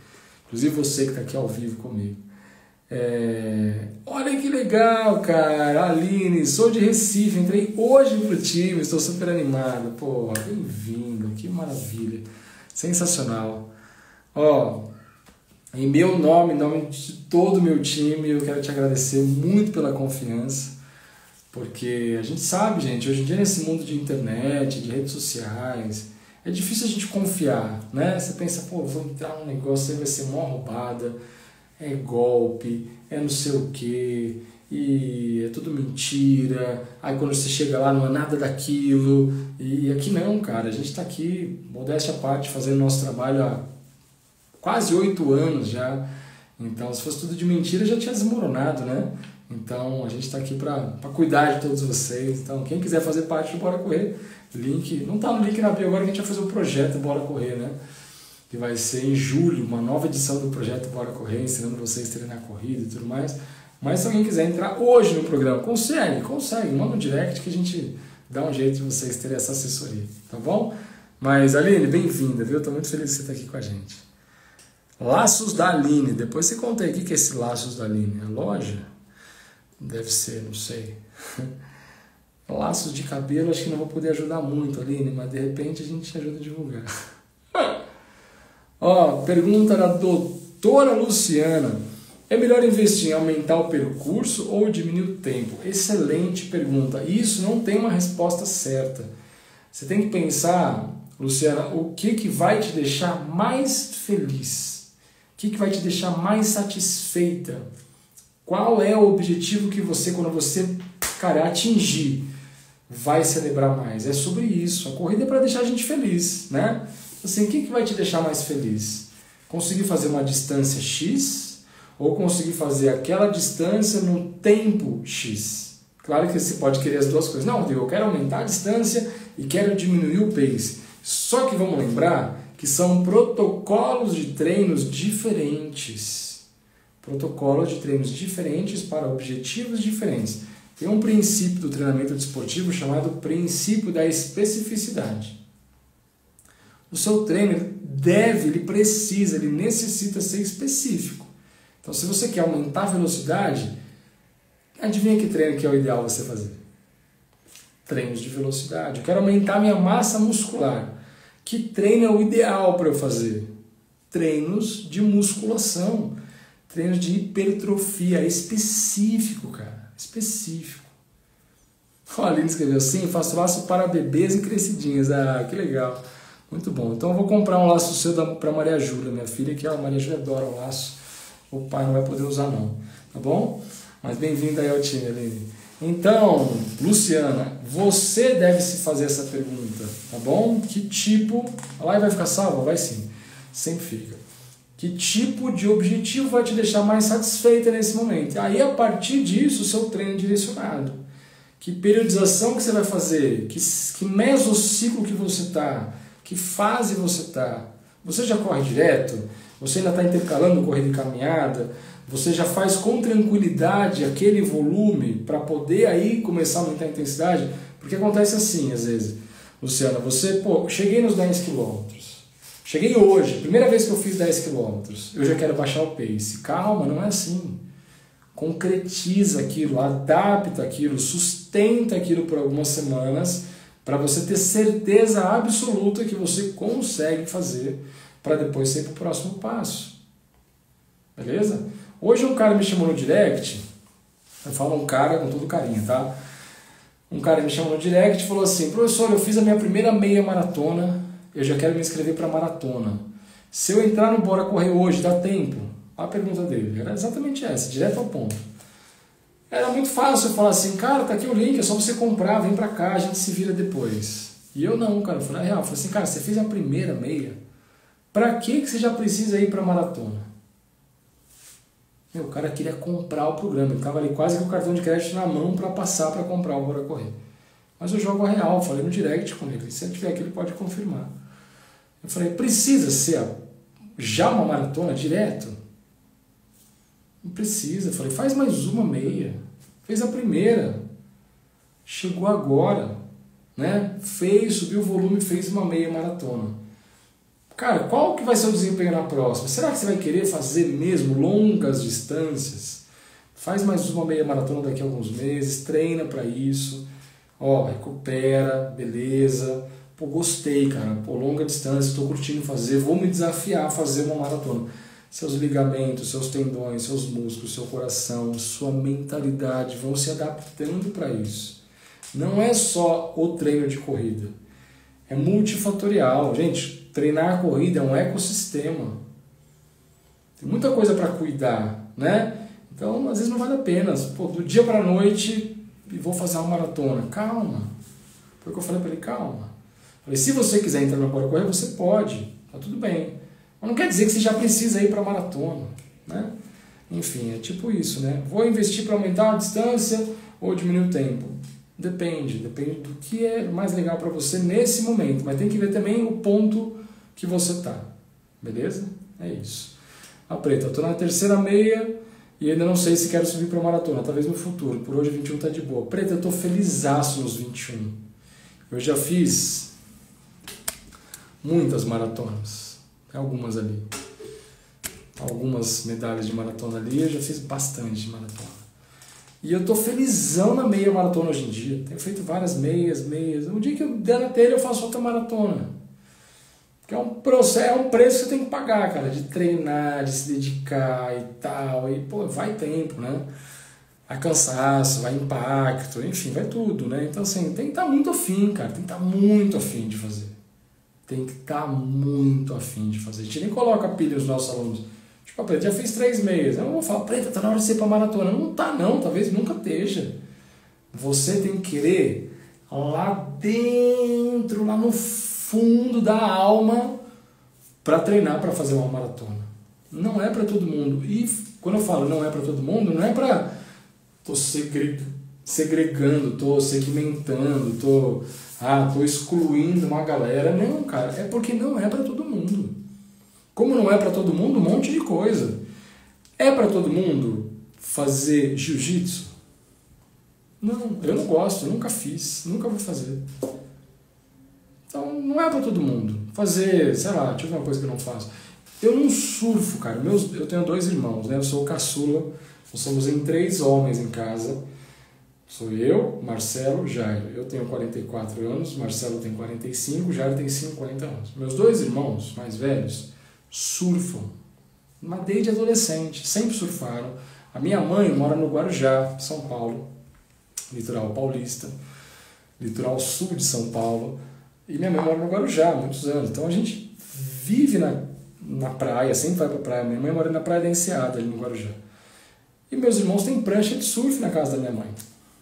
Inclusive você que está aqui ao vivo comigo. É... Olha que legal, cara. Aline, sou de Recife, entrei hoje pro time, estou super animado. Pô, bem-vindo, que maravilha. Sensacional. Ó, em meu nome, em nome de todo o meu time, eu quero te agradecer muito pela confiança, porque a gente sabe, gente, hoje em dia nesse mundo de internet, de redes sociais, é difícil a gente confiar, né? Você pensa, pô, vou entrar num negócio, aí vai ser mó roubada, é golpe, é não sei o quê, e é tudo mentira, aí quando você chega lá não é nada daquilo, e aqui não, cara, a gente está aqui, modéstia à parte, fazendo nosso trabalho há quase oito anos já, então se fosse tudo de mentira já tinha desmoronado, né? Então a gente está aqui para cuidar de todos vocês, então quem quiser fazer parte do Bora Correr, link, não está no link na bio agora que a gente vai fazer o projeto Bora Correr, né? Que vai ser em julho, uma nova edição do projeto Bora Correr, ensinando vocês a treinar corrida e tudo mais. Mas se alguém quiser entrar hoje no programa, consegue, consegue, manda um direct que a gente dá um jeito de vocês terem essa assessoria, tá bom? Mas Aline, bem-vinda, viu? Estou muito feliz que você está aqui com a gente. Laços da Aline, depois você conta aí o que é esse Laços da Aline, é loja? Deve ser, não sei. Laços de cabelo, acho que não vou poder ajudar muito, Aline, mas de repente a gente ajuda a divulgar. Ó, pergunta da doutora Luciana. É melhor investir em aumentar o percurso ou diminuir o tempo? Excelente pergunta. Isso não tem uma resposta certa. Você tem que pensar, Luciana, o que, que vai te deixar mais feliz? O que, que vai te deixar mais satisfeita? Qual é o objetivo que você, quando você, cara, atingir, vai celebrar mais? É sobre isso. A corrida é para deixar a gente feliz, né? Assim, o que, que vai te deixar mais feliz? Conseguir fazer uma distância X ou conseguir fazer aquela distância no tempo X? Claro que você pode querer as duas coisas. Não, eu quero aumentar a distância e quero diminuir o pace. Só que vamos lembrar que são protocolos de treinos diferentes. Protocolos de treinos diferentes para objetivos diferentes. Tem um princípio do treinamento desportivo chamado princípio da especificidade. O seu treino deve, ele precisa, ele necessita ser específico. Então, se você quer aumentar a velocidade, adivinha que treino que é o ideal você fazer? Treinos de velocidade. Eu quero aumentar minha massa muscular. Que treino é o ideal para eu fazer? Treinos de musculação. Treinos de hipertrofia. Específico, cara. Específico. Olha, a Aline escreveu assim, faço laço para bebês e crescidinhas. Ah, que legal. Muito bom. Então eu vou comprar um laço seu para Maria Júlia, minha filha, que a Maria Júlia adora o laço. O pai não vai poder usar não, tá bom? Mas bem-vinda aí ao time, Aline. Então, Luciana, você deve se fazer essa pergunta, tá bom? Que tipo... A live vai ficar salva? Vai sim. Sempre fica. Que tipo de objetivo vai te deixar mais satisfeita nesse momento? Aí, a partir disso, o seu treino é direcionado. Que periodização que você vai fazer? Que, que mesociclo que você está? Que fase você está? Você já corre direto? Você ainda está intercalando corrida e caminhada? Você já faz com tranquilidade aquele volume para poder aí começar a aumentar a intensidade? Porque acontece assim, às vezes. Luciana, você, pô, cheguei nos dez quilômetros. Cheguei hoje, primeira vez que eu fiz dez quilômetros. Eu já quero baixar o pace. Calma, não é assim. Concretiza aquilo, adapta aquilo, sustenta aquilo por algumas semanas para você ter certeza absoluta que você consegue fazer para depois sair para o próximo passo. Beleza? Hoje um cara me chamou no direct, eu falo um cara com todo carinho, tá? Um cara me chamou no direct e falou assim, professor, eu fiz a minha primeira meia maratona, eu já quero me inscrever para maratona. Se eu entrar no Bora Correr hoje, dá tempo? A pergunta dele era exatamente essa, direto ao ponto. Era muito fácil eu falar assim, cara, tá aqui o link, é só você comprar, vem pra cá, a gente se vira depois. E eu não, cara, eu falei, na real, eu falei assim, cara, você fez a primeira meia, pra que que você já precisa ir pra maratona? Meu, o cara queria comprar o programa, ele tava ali quase com o cartão de crédito na mão para passar para comprar o Bora Correr. Mas eu jogo a real, falei no direct com ele, se ele tiver aqui ele pode confirmar. Eu falei, precisa ser já uma maratona direto? Não precisa, eu falei, faz mais uma meia, fez a primeira, chegou agora, né? Fez, subiu o volume, fez uma meia maratona. Cara, qual que vai ser o desempenho na próxima? Será que você vai querer fazer mesmo longas distâncias? Faz mais uma meia maratona daqui a alguns meses, treina para isso, ó, recupera, beleza. Pô, gostei, cara, pô, longa distância, estou curtindo fazer, vou me desafiar a fazer uma maratona. Seus ligamentos, seus tendões, seus músculos, seu coração, sua mentalidade vão se adaptando para isso. Não é só o treino de corrida, é multifatorial. Gente, treinar a corrida é um ecossistema. Tem muita coisa para cuidar, né? Então, às vezes não vale a pena. Pô, do dia para a noite, vou fazer uma maratona. Calma. Foi o que eu falei para ele, calma. Falei, se você quiser entrar na Bora Correr, você pode. Tá tudo bem. Mas não quer dizer que você já precisa ir para a maratona, né? Enfim, é tipo isso, né? Vou investir para aumentar a distância ou diminuir o tempo? Depende. Depende do que é mais legal para você nesse momento. Mas tem que ver também o ponto que você tá. Beleza? É isso. A Preta, eu tô na terceira meia e ainda não sei se quero subir para maratona. Talvez no futuro. Por hoje vinte e um tá de boa. Preta, eu tô felizaço nos vinte e um. Eu já fiz muitas maratonas. Tem algumas ali. Algumas medalhas de maratona ali. Eu já fiz bastante de maratona. E eu tô felizão na meia maratona hoje em dia. Tenho feito várias meias, meias. Um dia que eu der na telha, eu faço outra maratona. Porque é um processo, é um preço que você tem que pagar, cara. De treinar, de se dedicar e tal. E, pô, vai tempo, né? Vai cansaço, vai impacto, enfim, vai tudo, né? Então, assim, tem que estar muito afim, cara. Tem que estar muito afim de fazer. Tem que estar muito afim de fazer. A gente nem coloca pilha nos nossos alunos. Tipo, a Preta já fez três meias. Eu vou falar, Preta, tá na hora de ser pra maratona. Não tá não, talvez nunca esteja. Você tem que querer lá dentro, lá no fundo da alma, para treinar para fazer uma maratona. Não é para todo mundo. E quando eu falo não é para todo mundo, não é para tô segregando, segregando, tô segmentando, tô, ah, tô excluindo uma galera. Não, cara, é porque não é para todo mundo. Como não é para todo mundo, um monte de coisa. É para todo mundo fazer jiu-jitsu? Não, eu não gosto, eu nunca fiz, nunca vou fazer. Então, não é para todo mundo. Fazer, sei lá, deixa eu ver uma coisa que eu não faço. Eu não surfo, cara. Meus, eu tenho dois irmãos, né? Eu sou o caçula. Nós somos em três homens em casa. Sou eu, Marcelo, Jairo. Eu tenho quarenta e quatro anos, Marcelo tem quarenta e cinco, Jairo tem cinquenta anos. Meus dois irmãos mais velhos surfam. Mas desde adolescente, sempre surfaram. A minha mãe mora no Guarujá, São Paulo, litoral paulista, litoral sul de São Paulo. E minha mãe mora no Guarujá há muitos anos. Então a gente vive na, na praia, sempre vai pra praia. Minha mãe mora na Praia da Enseada, ali no Guarujá. E meus irmãos têm prancha de surf na casa da minha mãe.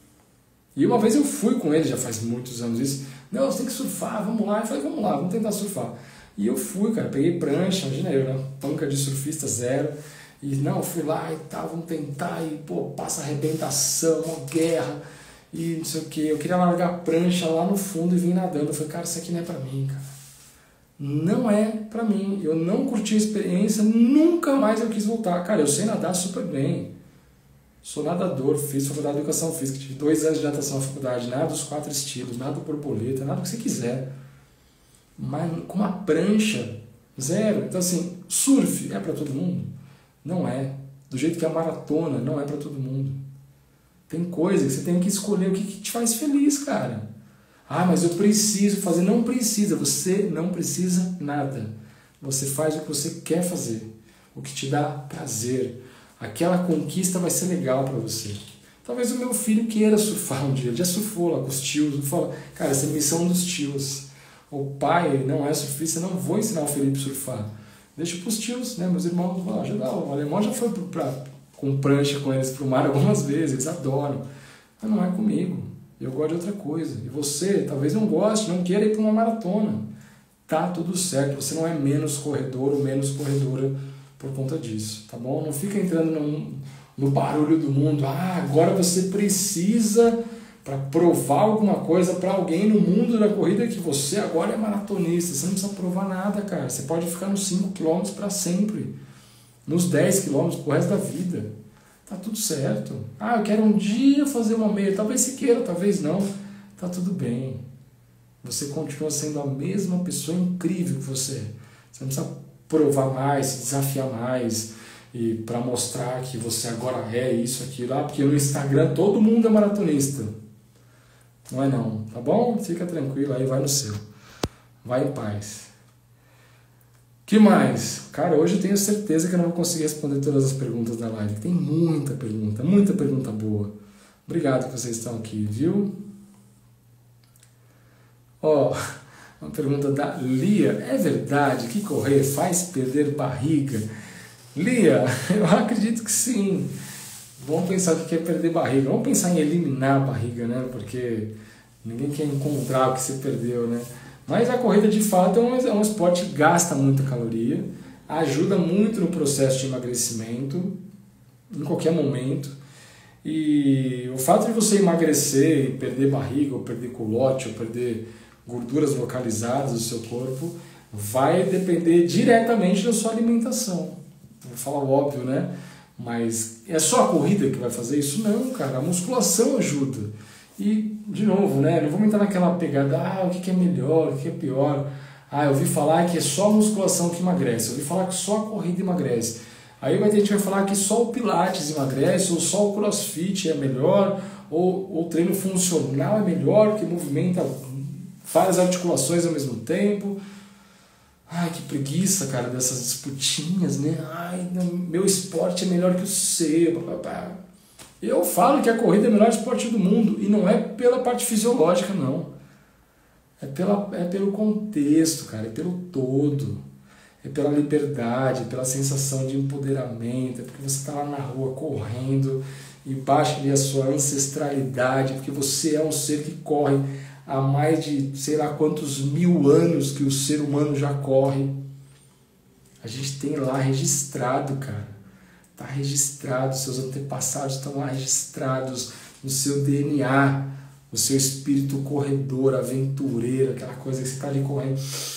E uma vez eu fui com eles, já faz muitos anos isso. Não, você tem que surfar, vamos lá. Eu falei, vamos lá, vamos tentar surfar. E eu fui, cara, peguei prancha, imagina eu, né? Panca de surfista zero. E não, eu fui lá e tal, vamos tentar. E pô, passa arrebentação, uma guerra. E não sei o que, eu queria largar a prancha lá no fundo e vir nadando. Eu falei, cara, isso aqui não é pra mim, cara. Não é pra mim. Eu não curti a experiência, nunca mais eu quis voltar. Cara, eu sei nadar super bem. Sou nadador, fiz faculdade de educação física, tive dois anos de natação na faculdade, nada dos quatro estilos, nada borboleta, nada o que você quiser. Mas com uma prancha, zero. Então assim, surf é pra todo mundo? Não é. Do jeito que a maratona não é pra todo mundo. Tem coisa que você tem que escolher o que, que te faz feliz, cara. Ah, mas eu preciso fazer. Não precisa. Você não precisa nada. Você faz o que você quer fazer. O que te dá prazer. Aquela conquista vai ser legal para você. Talvez o meu filho queira surfar um dia. Ele já surfou lá com os tios. Ele fala, cara, essa é a missão dos tios. O pai não é surfista, não vou ensinar o Felipe a surfar. Deixa para os tios, né? Meus irmãos vão ajudar. O alemão já foi para... com prancha com eles para o mar algumas vezes, eles adoram. Mas não é comigo, eu gosto de outra coisa. E você talvez não goste, não queira ir para uma maratona. Tá tudo certo, você não é menos corredor ou menos corredora por conta disso, tá bom? Não fica entrando no, no barulho do mundo. Ah, agora você precisa para provar alguma coisa para alguém no mundo da corrida que você agora é maratonista. Você não precisa provar nada, cara. Você pode ficar nos cinco quilômetros para sempre. Nos dez quilômetros, pro resto da vida. Tá tudo certo. Ah, eu quero um dia fazer uma meia. Talvez você queira, talvez não. Tá tudo bem. Você continua sendo a mesma pessoa incrível que você é. Você não precisa provar mais, se desafiar mais e para mostrar que você agora é isso, aquilo, ah, porque no Instagram todo mundo é maratonista. Não é não, tá bom? Fica tranquilo aí, vai no seu. Vai em paz. Que mais? Cara, hoje eu tenho certeza que eu não vou conseguir responder todas as perguntas da live. Tem muita pergunta, muita pergunta boa. Obrigado que vocês estão aqui, viu? Ó, uma pergunta da Lia. É verdade que correr faz perder barriga? Lia, eu acredito que sim. Vamos pensar o que é perder barriga. Vamos pensar em eliminar a barriga, né? Porque ninguém quer encontrar o que você perdeu, né? Mas a corrida, de fato, é um, é um esporte que gasta muita caloria, ajuda muito no processo de emagrecimento, em qualquer momento. E o fato de você emagrecer e perder barriga, ou perder culote, ou perder gorduras localizadas do seu corpo, vai depender diretamente da sua alimentação. Vou falar o óbvio, né? Mas é só a corrida que vai fazer isso? Não, cara. A musculação ajuda. E, de novo, né? Não vamos entrar naquela pegada, ah, o que é melhor, o que é pior. Ah, eu ouvi falar que é só a musculação que emagrece. Eu ouvi falar que só a corrida emagrece. Aí vai ter gente que vai falar que só o Pilates emagrece, ou só o CrossFit é melhor, ou o treino funcional é melhor, que movimenta várias articulações ao mesmo tempo. Ai, que preguiça, cara, dessas disputinhas, né? Ai, meu esporte é melhor que o seu. Papapá. Eu falo que a corrida é o melhor esporte do mundo, e não é pela parte fisiológica, não. É, pela, é pelo contexto, cara, é pelo todo. É pela liberdade, pela sensação de empoderamento, é porque você está lá na rua correndo e baixa ali a sua ancestralidade, porque você é um ser que corre há mais de sei lá quantos mil anos que o ser humano já corre. A gente tem lá registrado, cara. Está registrado, seus antepassados estão lá registrados no seu D N A, no seu espírito corredor, aventureiro, aquela coisa que você está ali correndo.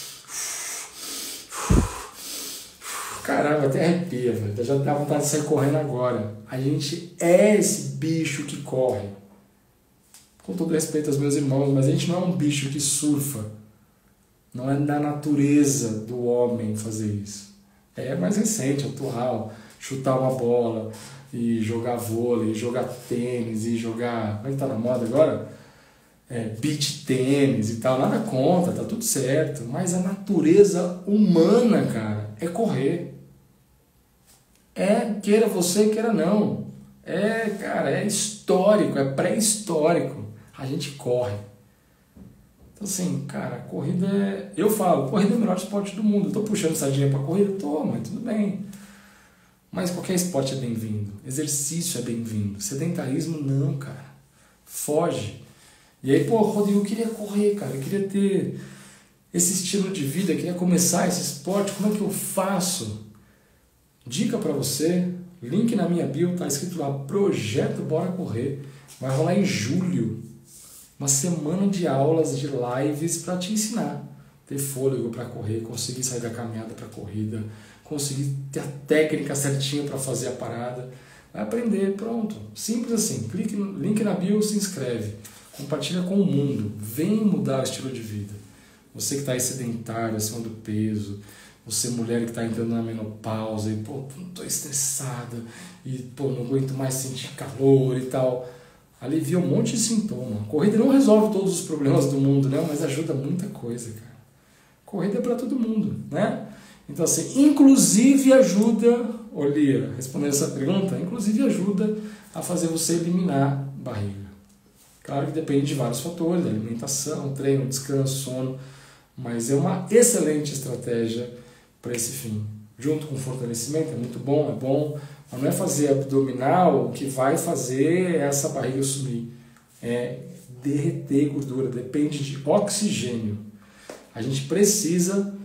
Caramba, até arrepia, velho. Já dá vontade de sair correndo agora. A gente é esse bicho que corre. Com todo respeito aos meus irmãos, mas a gente não é um bicho que surfa. Não é da natureza do homem fazer isso. É mais recente, atual. Chutar uma bola, e jogar vôlei, e jogar tênis, e jogar... Como é que tá na moda agora? É, beach tênis e tal. Nada contra, tá tudo certo. Mas a natureza humana, cara, é correr. É, queira você, queira não. É, cara, é histórico, é pré-histórico. A gente corre. Então, assim, cara, corrida é... Eu falo, corrida é o melhor esporte do mundo. Eu tô puxando sardinha pra corrida? Tô, mas tudo bem. Mas qualquer esporte é bem-vindo. Exercício é bem-vindo. Sedentarismo, não, cara. Foge. E aí, pô, Rodrigo, eu queria correr, cara. Eu queria ter esse estilo de vida, eu queria começar esse esporte. Como é que eu faço? Dica pra você. Link na minha bio, tá escrito lá, Projeto Bora Correr. Vai rolar em julho. Uma semana de aulas, de lives para te ensinar. Ter fôlego para correr, conseguir sair da caminhada para corrida, conseguir ter a técnica certinha para fazer a parada. Vai aprender, pronto. Simples assim. Clique no link na bio, se inscreve. Compartilha com o mundo. Vem mudar o estilo de vida. Você que está aí sedentário, acima do peso, você mulher que está entrando na menopausa e, pô, estou estressada e, pô, não aguento mais sentir calor e tal. Alivia um monte de sintoma. A corrida não resolve todos os problemas do mundo, né? Mas ajuda muita coisa, cara. Corrida é para todo mundo, né? Então, assim, inclusive ajuda, Olia, respondendo essa pergunta, inclusive ajuda a fazer você eliminar barriga. Claro que depende de vários fatores, da alimentação, treino, descanso, sono, mas é uma excelente estratégia para esse fim. Junto com fortalecimento, é muito bom, é bom, mas não é fazer abdominal que vai fazer essa barriga sumir. É derreter gordura, depende de oxigênio. A gente precisa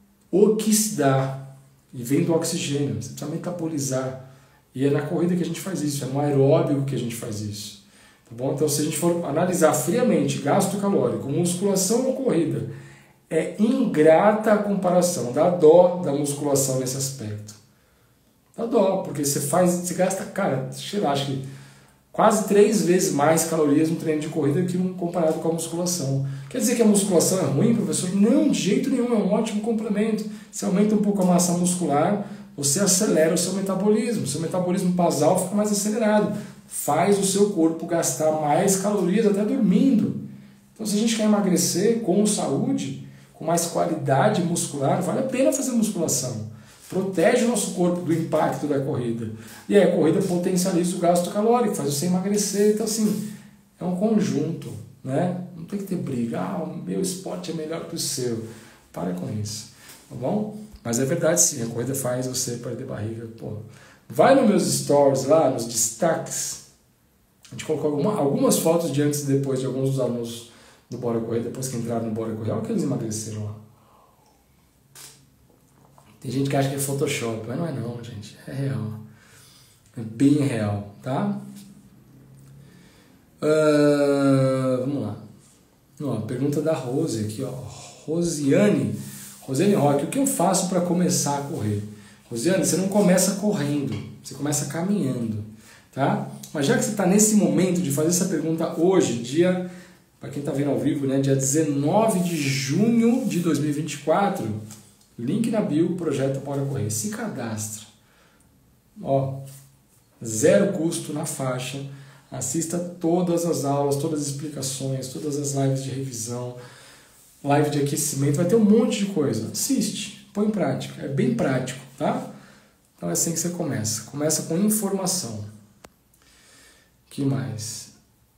oxidar, e vem do oxigênio, você precisa metabolizar. E é na corrida que a gente faz isso, é no aeróbico que a gente faz isso. Tá bom? Então, se a gente for analisar friamente gasto calórico, musculação ou corrida, é ingrata a comparação, dá dó da musculação nesse aspecto. Dá dó, porque você faz, você gasta, cara, sei lá, acho que quase três vezes mais calorias no treino de corrida que um comparado com a musculação. Quer dizer que a musculação é ruim, professor? Não, de jeito nenhum, é um ótimo complemento. Você aumenta um pouco a massa muscular, você acelera o seu metabolismo, o seu metabolismo basal fica mais acelerado, faz o seu corpo gastar mais calorias até dormindo. Então, se a gente quer emagrecer com saúde, com mais qualidade muscular, vale a pena fazer musculação. Protege o nosso corpo do impacto da corrida. E aí a corrida potencializa o gasto calórico, faz você emagrecer. Então, assim, é um conjunto, né? Não tem que ter briga. Ah, o meu esporte é melhor que o seu. Para com isso, tá bom? Mas é verdade, sim, a corrida faz você perder barriga. Pô, vai nos meus stories lá, nos destaques. A gente colocou alguma, algumas fotos de antes e depois de alguns dos alunos do Bora Correr, depois que entraram no Bora Correr. Olha que eles emagreceram lá. Tem gente que acha que é Photoshop, mas não é não, gente. É real. É bem real, tá? Uh, vamos lá. Ó, pergunta da Rose aqui, ó. Rosiane. Rosiane Roque, o que eu faço para começar a correr? Rosiane, você não começa correndo, você começa caminhando, tá? Mas já que você está nesse momento de fazer essa pergunta hoje, dia, para quem está vendo ao vivo, né, dia dezenove de junho de dois mil e vinte e quatro, link na bio, projeto Bora Correr. Se cadastra. Ó, zero custo na faixa. Assista todas as aulas, todas as explicações, todas as lives de revisão, live de aquecimento. Vai ter um monte de coisa. Assiste, põe em prática. É bem prático, tá? Então é assim que você começa. Começa com informação. O que mais?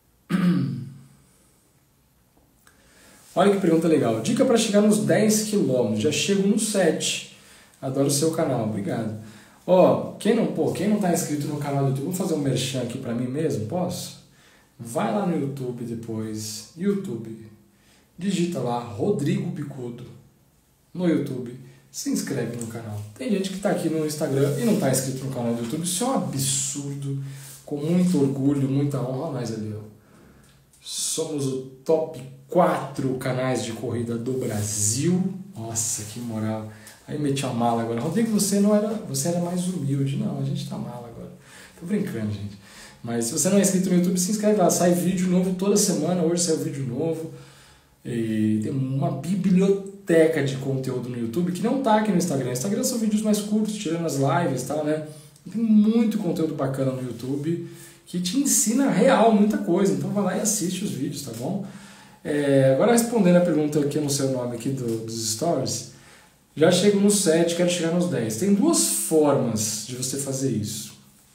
Olha que pergunta legal. Dica para chegar nos dez quilômetros. Já chego nos sete. Adoro o seu canal. Obrigado. Ó, quem não, pô, quem não está inscrito no canal do YouTube, vou fazer um merchan aqui para mim mesmo, posso? Vai lá no YouTube depois. YouTube. Digita lá Rodrigo Bicudo no YouTube. Se inscreve no canal. Tem gente que está aqui no Instagram e não está inscrito no canal do YouTube. Isso é um absurdo. Com muito orgulho, muita honra. Nós ali, ó. Somos o top quatro canais de corrida do Brasil. Nossa, que moral. Aí meti a mala agora. Rodrigo, você não era, você era mais humilde. Não, a gente tá mala agora. Tô brincando, gente. Mas se você não é inscrito no YouTube, se inscreve lá. Sai vídeo novo toda semana. Hoje saiu vídeo novo. E tem uma biblioteca de conteúdo no YouTube que não tá aqui no Instagram. No Instagram são vídeos mais curtos, tirando as lives e tal, né? Tem muito conteúdo bacana no YouTube que te ensina real muita coisa. Então vai lá e assiste os vídeos, tá bom? É, agora respondendo a pergunta que eu não sei o nome aqui do, dos stories, já chego no sete, quero chegar nos dez. Tem duas formas de você fazer isso.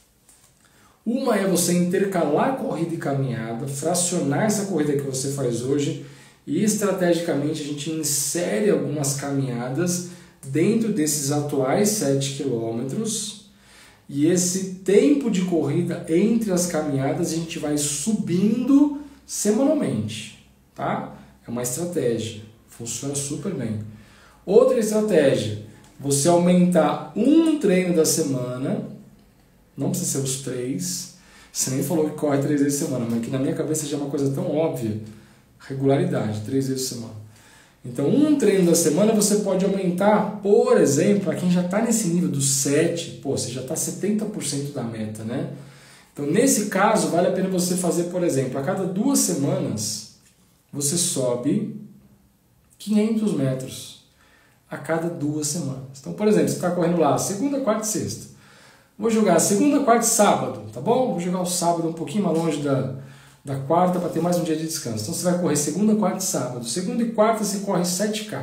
Uma é você intercalar corrida e caminhada, fracionar essa corrida que você faz hoje e estrategicamente a gente insere algumas caminhadas dentro desses atuais sete quilômetros. E esse tempo de corrida entre as caminhadas a gente vai subindo semanalmente, tá? É uma estratégia, funciona super bem. Outra estratégia, você aumentar um treino da semana, não precisa ser os três, você nem falou que corre três vezes por semana, mas que na minha cabeça já é uma coisa tão óbvia, regularidade, três vezes por semana. Então, um treino da semana você pode aumentar, por exemplo, para quem já está nesse nível do sete, pô, você já está setenta por cento da meta, né? Então, nesse caso, vale a pena você fazer, por exemplo, a cada duas semanas, você sobe quinhentos metros a cada duas semanas. Então, por exemplo, você está correndo lá segunda, quarta e sexta. Vou jogar segunda, quarta e sábado, tá bom? Vou jogar o sábado um pouquinho mais longe da... da quarta para ter mais um dia de descanso. Então você vai correr segunda, quarta e sábado. Segunda e quarta você corre sete K.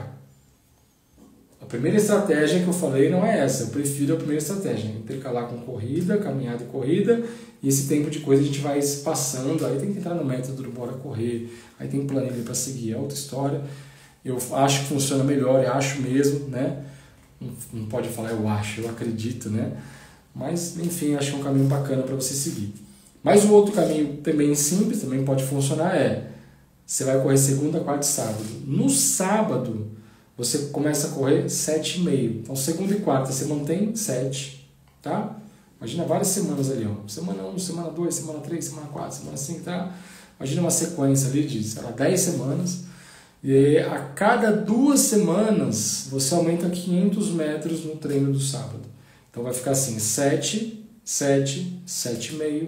A primeira estratégia que eu falei não é essa. Eu prefiro a primeira estratégia. Intercalar com corrida, caminhada e corrida. E esse tempo de coisa a gente vai passando. Aí tem que entrar no método do Bora Correr. Aí tem planilha para seguir. É outra história. Eu acho que funciona melhor. Eu acho mesmo, né? Não, não pode falar eu acho, eu acredito, né? Mas, enfim, acho que é um caminho bacana para você seguir. Mas o outro caminho também simples, também pode funcionar, é você vai correr segunda, quarta e sábado. No sábado, você começa a correr sete e meio. Então, segunda e quarta, você mantém sete, tá? Imagina várias semanas ali, ó. Semana um, semana dois, semana três, semana quatro, semana cinco, tá? Imagina uma sequência ali de, sei lá, dez semanas. E aí, a cada duas semanas, você aumenta quinhentos metros no treino do sábado. Então, vai ficar assim, sete, sete, sete e meio,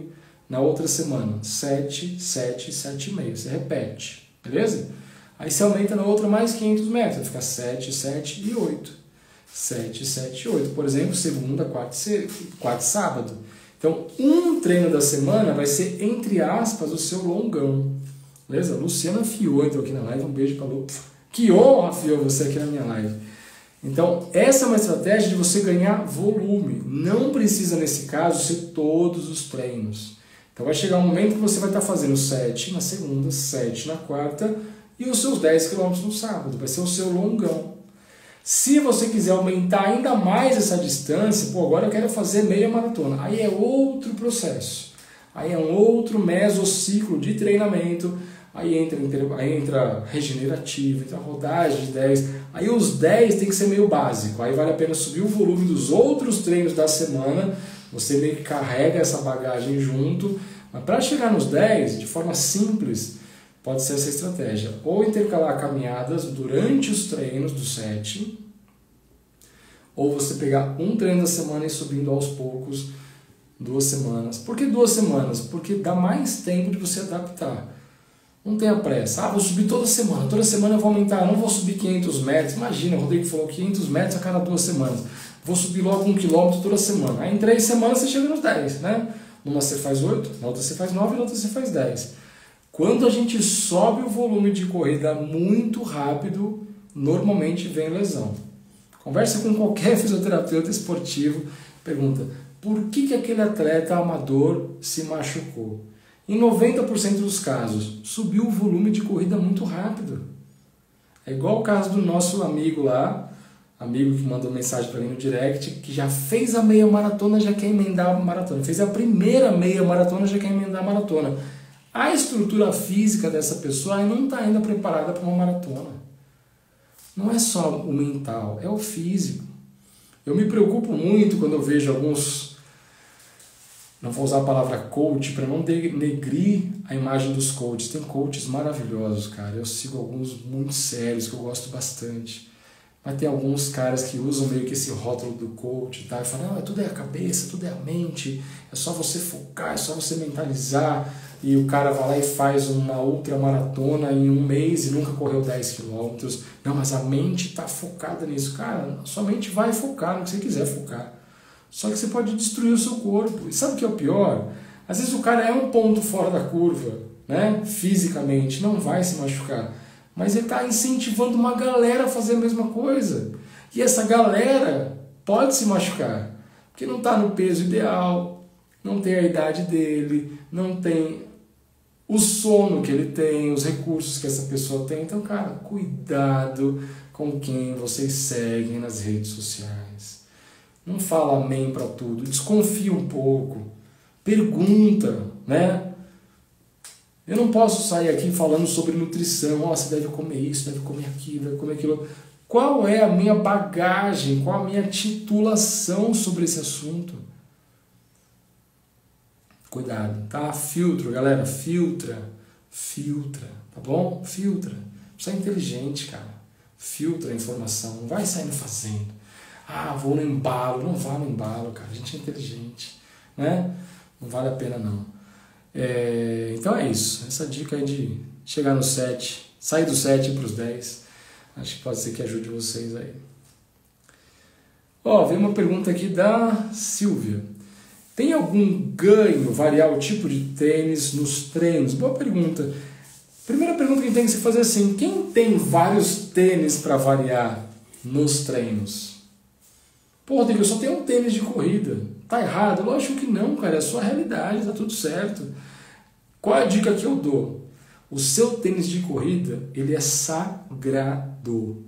Na outra semana, sete, sete, sete vírgula cinco. Você repete, beleza? Aí você aumenta na outra mais quinhentos metros, vai ficar sete, sete e oito. sete, sete e oito. Por exemplo, segunda, quarta e sábado. Então, um treino da semana vai ser, entre aspas, o seu longão. Beleza? Luciana Fiô entrou aqui na live. Um beijo pra Lu. Que honra, Fiô, você aqui na minha live. Então, essa é uma estratégia de você ganhar volume. Não precisa, nesse caso, ser todos os treinos. Então, vai chegar um momento que você vai estar fazendo sete na segunda, sete na quarta e os seus dez quilômetros no sábado. Vai ser o seu longão. Se você quiser aumentar ainda mais essa distância, pô, agora eu quero fazer meia maratona. Aí é outro processo. Aí é um outro mesociclo de treinamento. Aí entra, aí entra regenerativo, entra rodagem de dez. Aí os dez tem que ser meio básico. Aí vale a pena subir o volume dos outros treinos da semana. Você meio que carrega essa bagagem junto. Mas para chegar nos dez, de forma simples, pode ser essa estratégia. Ou intercalar caminhadas durante os treinos do sete, ou você pegar um treino da semana e ir subindo aos poucos duas semanas. Por que duas semanas? Porque dá mais tempo de você adaptar. Não tenha pressa. Ah, vou subir toda semana. Toda semana eu vou aumentar. Não vou subir quinhentos metros. Imagina, o Rodrigo falou quinhentos metros a cada duas semanas. Vou subir logo um quilômetro toda semana. Aí em três semanas você chega nos dez, né? Numa você faz oito, na outra você faz nove, na outra você faz dez. Quando a gente sobe o volume de corrida muito rápido, normalmente vem lesão. Conversa com qualquer fisioterapeuta esportivo, pergunta, por que que aquele atleta amador se machucou? Em noventa por cento dos casos, subiu o volume de corrida muito rápido. É igual o caso do nosso amigo lá, amigo que mandou mensagem para mim no direct, que já fez a meia maratona, já quer emendar a maratona. Fez a primeira meia maratona, já quer emendar a maratona. A estrutura física dessa pessoa não está ainda preparada para uma maratona. Não é só o mental, é o físico. Eu me preocupo muito quando eu vejo alguns, não vou usar a palavra coach para não denegrir a imagem dos coaches. Tem coaches maravilhosos, cara. Eu sigo alguns muito sérios que eu gosto bastante. Mas tem alguns caras que usam meio que esse rótulo do coach, tá? E falam, não, tudo é a cabeça, tudo é a mente, é só você focar, é só você mentalizar. E o cara vai lá e faz uma ultramaratona em um mês e nunca correu dez quilômetros. Não, mas a mente está focada nisso. Cara, sua mente vai focar no que você quiser focar. Só que você pode destruir o seu corpo. E sabe o que é o pior? Às vezes o cara é um ponto fora da curva, né? Fisicamente, não vai se machucar. Mas ele está incentivando uma galera a fazer a mesma coisa. E essa galera pode se machucar. Porque não está no peso ideal, não tem a idade dele, não tem o sono que ele tem, os recursos que essa pessoa tem. Então, cara, cuidado com quem vocês seguem nas redes sociais. Não fala amém para tudo, desconfia um pouco, pergunta, né? Eu não posso sair aqui falando sobre nutrição, oh, você deve comer isso, deve comer aquilo, deve comer aquilo. Qual é a minha bagagem, qual a minha titulação sobre esse assunto? Cuidado, tá? Filtro, galera, filtra, filtra, tá bom? Filtra. Você é inteligente, cara. Filtra a informação, não vai saindo fazendo. Ah, vou no embalo, não vá no embalo, cara. A gente é inteligente, né? Não vale a pena, não. É, então é isso. Essa dica aí de chegar no sete, sair do sete para os dez, acho que pode ser que ajude vocês aí. Ó, veio uma pergunta aqui da Silvia. Tem algum ganho variar o tipo de tênis nos treinos? Boa pergunta. Primeira pergunta que a gente tem que se fazer é assim, quem tem vários tênis para variar nos treinos? Pô, Rodrigo, eu só tenho um tênis de corrida. Tá errado? Lógico que não, cara. É a sua realidade, tá tudo certo. Qual é a dica que eu dou? O seu tênis de corrida, ele é sagrado.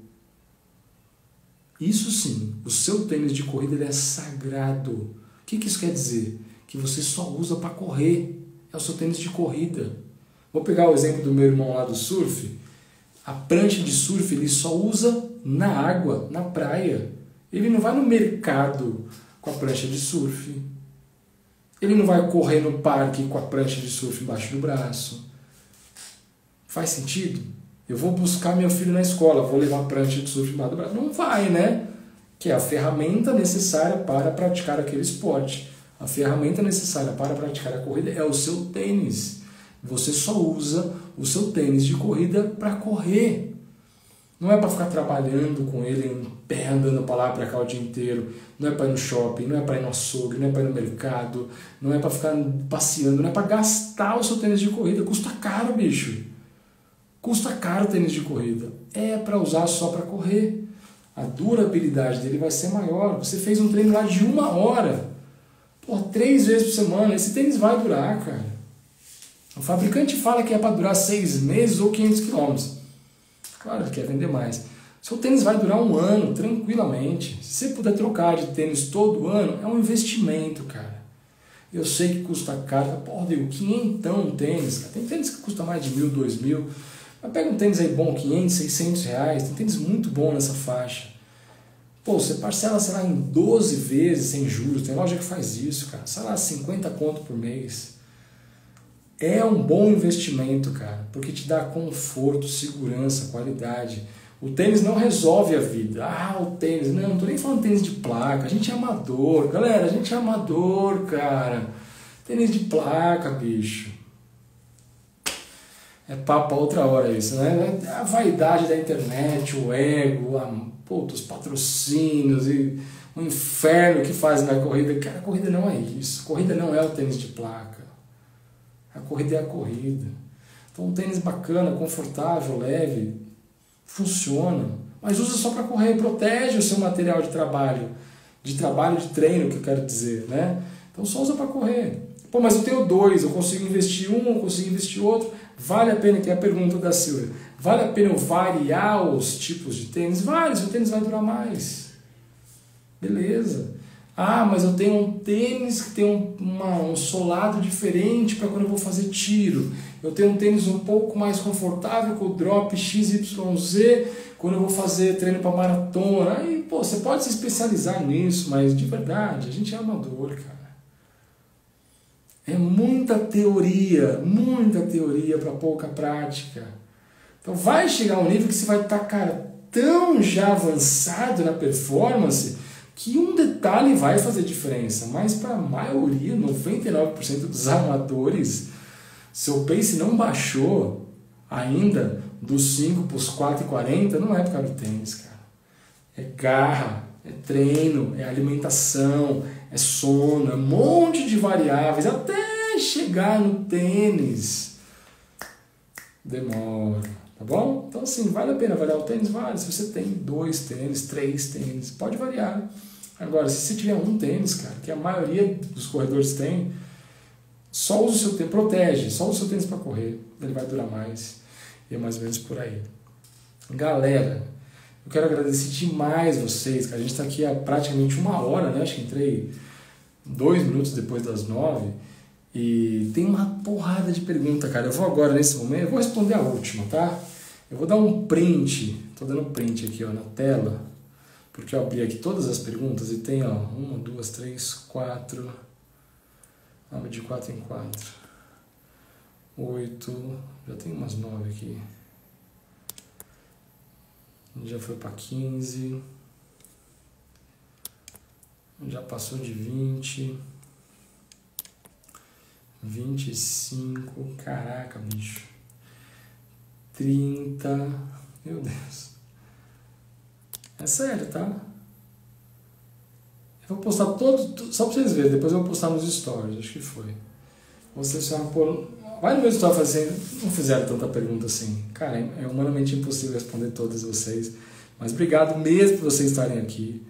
Isso sim, o seu tênis de corrida ele é sagrado. O que, que isso quer dizer? Que você só usa para correr. É o seu tênis de corrida. Vou pegar o exemplo do meu irmão lá do surf. A prancha de surf ele só usa na água, na praia. Ele não vai no mercado com a prancha de surf. Ele não vai correr no parque com a prancha de surf embaixo do braço. Faz sentido? Eu vou buscar meu filho na escola, vou levar a prancha de surf embaixo do braço. Não vai, né? Que é a ferramenta necessária para praticar aquele esporte. A ferramenta necessária para praticar a corrida é o seu tênis. Você só usa o seu tênis de corrida para correr. Não é para ficar trabalhando com ele em pé, andando para lá para cá o dia inteiro. Não é para ir no shopping, não é para ir no açougue, não é para ir no mercado, não é para ficar passeando, não é para gastar o seu tênis de corrida. Custa caro, bicho. Custa caro o tênis de corrida. É para usar só para correr. A durabilidade dele vai ser maior. Você fez um treino lá de uma hora. Pô, três vezes por semana. Esse tênis vai durar, cara. O fabricante fala que é para durar seis meses ou quinhentos quilômetros. Claro, ele quer vender mais. Seu tênis vai durar um ano, tranquilamente. Se você puder trocar de tênis todo ano, é um investimento, cara. Eu sei que custa caro. Pô, deu quinhentão um tênis. Cara. Tem tênis que custa mais de mil, dois mil. Mas pega um tênis aí bom, quinhentos, seiscentos reais. Tem tênis muito bom nessa faixa. Pô, você parcela, sei lá, em doze vezes sem juros. Tem loja que faz isso, cara. Sei lá, cinquenta conto por mês. É um bom investimento, cara, porque te dá conforto, segurança, qualidade. O tênis não resolve a vida. Ah, o tênis... Não, não tô nem falando tênis de placa. A gente é amador. Galera, a gente é amador, cara. Tênis de placa, bicho. É papo a outra hora isso, né? A vaidade da internet, o ego, a, pô, os patrocínios e o inferno que faz na corrida. Cara, a corrida não é isso. A corrida não é o tênis de placa. A corrida é a corrida. Então um tênis bacana, confortável, leve, funciona. Mas usa só para correr, protege o seu material de trabalho. De trabalho, de treino, que eu quero dizer, né? Então só usa para correr. Pô, mas eu tenho dois, eu consigo investir um, eu consigo investir outro. Vale a pena, que é a pergunta da Silvia, vale a pena eu variar os tipos de tênis? Vale, o tênis vai durar mais. Beleza. Ah, mas eu tenho um tênis que tem um, uma, um solado diferente para quando eu vou fazer tiro. Eu tenho um tênis um pouco mais confortável com o drop X Y Z quando eu vou fazer treino para maratona. Aí, pô, você pode se especializar nisso, mas de verdade, a gente é amador, cara. É muita teoria, muita teoria para pouca prática. Então vai chegar um nível que você vai estar, cara, tão já avançado na performance que um detalhe vai fazer diferença, mas para a maioria, noventa e nove por cento dos amadores, seu pace não baixou ainda dos cinco para os quatro e quarenta, não é por causa do tênis, cara. É garra, é treino, é alimentação, é sono, é um monte de variáveis, até chegar no tênis. Demora, tá bom? Então assim, vale a pena variar o tênis? Vale. Se você tem dois tênis, três tênis, pode variar. Agora, se você tiver um tênis, cara, que a maioria dos corredores tem, só usa o seu tênis, protege, só usa o seu tênis para correr, ele vai durar mais, e é mais ou menos por aí. Galera, eu quero agradecer demais vocês, cara. A gente está aqui há praticamente uma hora, né? Acho que entrei dois minutos depois das nove, e tem uma porrada de pergunta, cara. Eu vou agora, nesse momento, eu vou responder a última, tá? Eu vou dar um print, tô dando um print aqui, ó, na tela, porque eu abri aqui todas as perguntas e tem, ó, uma, duas, três, quatro, ah, de quatro em quatro, oito, já tem umas nove aqui, já foi para quinze, já passou de vinte, vinte e cinco, caraca, bicho, trinta, meu Deus. É sério, tá? Eu vou postar todo, só pra vocês verem, depois eu vou postar nos stories, acho que foi. Vocês vão pôr, vai no meu story fazendo, não fizeram tanta pergunta assim. Cara, é humanamente impossível responder todas vocês, mas obrigado mesmo por vocês estarem aqui.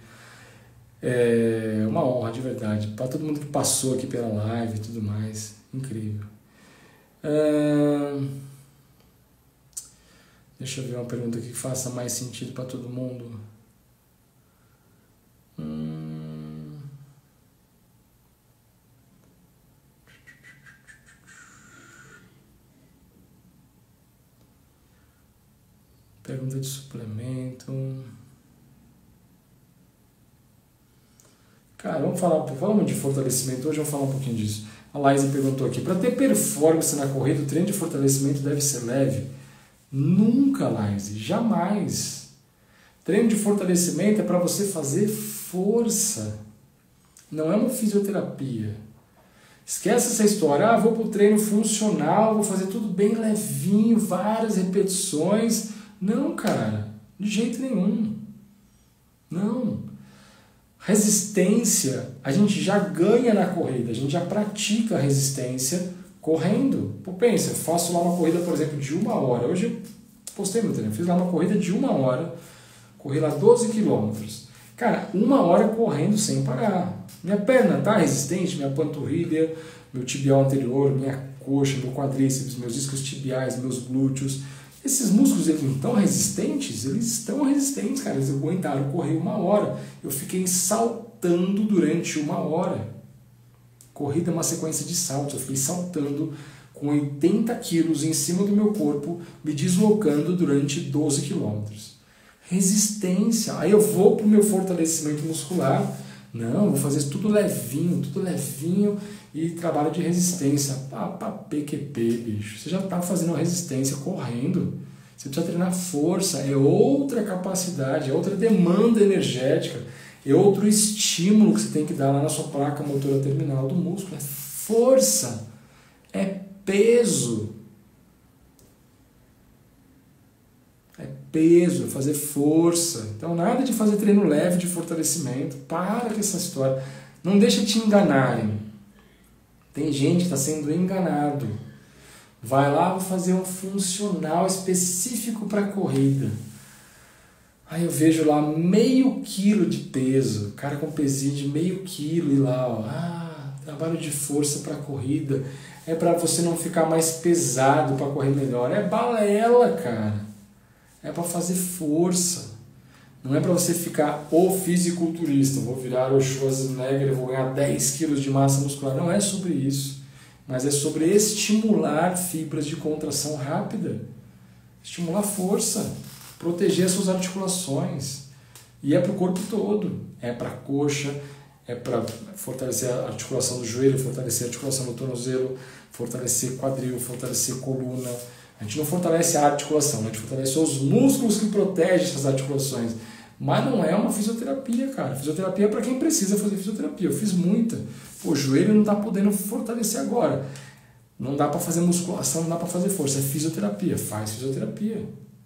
É uma honra, de verdade, para todo mundo que passou aqui pela live e tudo mais, incrível. É... Deixa eu ver uma pergunta aqui que faça mais sentido para todo mundo. Hum... Pergunta de suplemento. Cara, vamos falar, falamos de fortalecimento hoje, vamos falar um pouquinho disso. A Laís perguntou aqui, para ter performance na corrida, o treino de fortalecimento deve ser leve? Nunca, Laís, jamais. Treino de fortalecimento é para você fazer força. Não é uma fisioterapia. Esquece essa história, ah, vou para o treino funcional, vou fazer tudo bem levinho, várias repetições. Não, cara, de jeito nenhum. Não. Resistência, a gente já ganha na corrida, a gente já pratica a resistência correndo. Pô, pensa, eu faço lá uma corrida, por exemplo, de uma hora. Hoje eu postei meu treino, fiz lá uma corrida de uma hora, corri lá doze quilômetros. Cara, uma hora correndo sem parar. Minha perna tá resistente, minha panturrilha, meu tibial anterior, minha coxa, meu quadríceps, meus discos tibiais, meus glúteos. Esses músculos, eles não estão resistentes? Eles estão resistentes, cara. Eles aguentaram correr uma hora. Eu fiquei saltando durante uma hora. Corrida é uma sequência de saltos. Eu fiquei saltando com oitenta quilos em cima do meu corpo, me deslocando durante doze quilômetros. Resistência. Aí eu vou para o meu fortalecimento muscular. Não, vou fazer tudo levinho, tudo levinho e trabalho de resistência. Pá, pá, P Q P, bicho. Você já está fazendo resistência correndo. Você precisa treinar força. É outra capacidade, é outra demanda energética, é outro estímulo que você tem que dar lá na sua placa motora terminal do músculo. É força, é peso. É peso, é fazer força. Então nada de fazer treino leve de fortalecimento. Para com essa história. Não deixa te enganarem. Tem gente que está sendo enganado. Vai lá, vou fazer um funcional específico para corrida. Aí eu vejo lá meio quilo de peso. Cara com pezinho de meio quilo e lá, ó. Ah, trabalho de força para corrida. É para você não ficar mais pesado para correr melhor. É balela, cara. É para fazer força. Não é para você ficar o fisiculturista. Vou virar o Schwarzenegger, vou ganhar dez quilos de massa muscular. Não é sobre isso. Mas é sobre estimular fibras de contração rápida. Estimular força. Proteger as suas articulações. E é para o corpo todo. É para a coxa, é para fortalecer a articulação do joelho, fortalecer a articulação do tornozelo, fortalecer quadril, fortalecer coluna. A gente não fortalece a articulação, a gente fortalece os músculos que protegem essas articulações. Mas não é uma fisioterapia, cara. Fisioterapia é para quem precisa fazer fisioterapia. Eu fiz muita. Pô, o joelho não está podendo fortalecer agora. Não dá para fazer musculação, não dá para fazer força. É fisioterapia. Faz fisioterapia.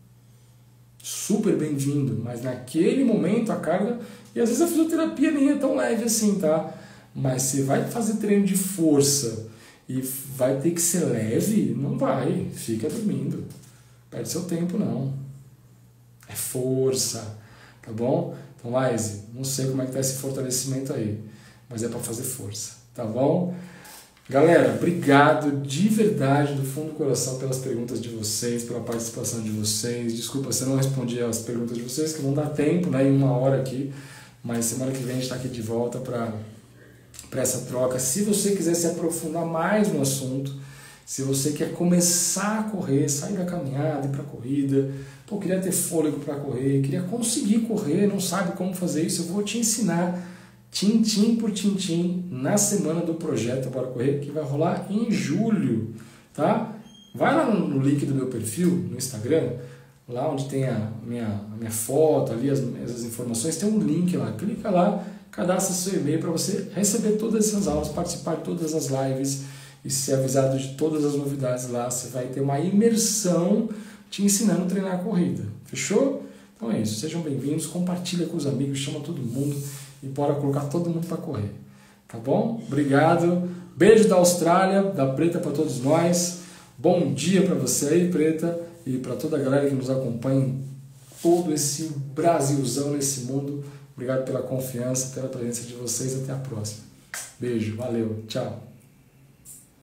Super bem-vindo. Mas naquele momento a carga... E às vezes a fisioterapia nem é tão leve assim, tá? Mas você vai fazer treino de força e vai ter que ser leve? Não vai. Fica dormindo. Perde seu tempo, não. É força. Tá bom? Então, Laise, não sei como é que tá esse fortalecimento aí, mas é para fazer força. Tá bom? Galera, obrigado de verdade, do fundo do coração, pelas perguntas de vocês, pela participação de vocês. Desculpa se eu não respondi as perguntas de vocês, que não dá tempo, né, em uma hora aqui, mas semana que vem a gente está aqui de volta para para essa troca. Se você quiser se aprofundar mais no assunto, se você quer começar a correr, sair da caminhada, ir para a corrida, pô, queria ter fôlego para correr, queria conseguir correr, não sabe como fazer isso, eu vou te ensinar tintim por tintim na semana do projeto Bora Correr, que vai rolar em julho, tá? Vai lá no link do meu perfil no Instagram, lá onde tem a minha, a minha foto, ali as, as informações, tem um link lá, clica lá, cadastra seu e-mail para você receber todas essas aulas, participar de todas as lives e ser avisado de todas as novidades lá. Você vai ter uma imersão te ensinando a treinar a corrida. Fechou? Então é isso. Sejam bem-vindos. Compartilha com os amigos, chama todo mundo e bora colocar todo mundo para correr. Tá bom? Obrigado. Beijo da Austrália, da Preta para todos nós. Bom dia para você aí, Preta, e para toda a galera que nos acompanha em todo esse Brasilzão, nesse mundo. Obrigado pela confiança, pela presença de vocês. Até a próxima. Beijo. Valeu. Tchau.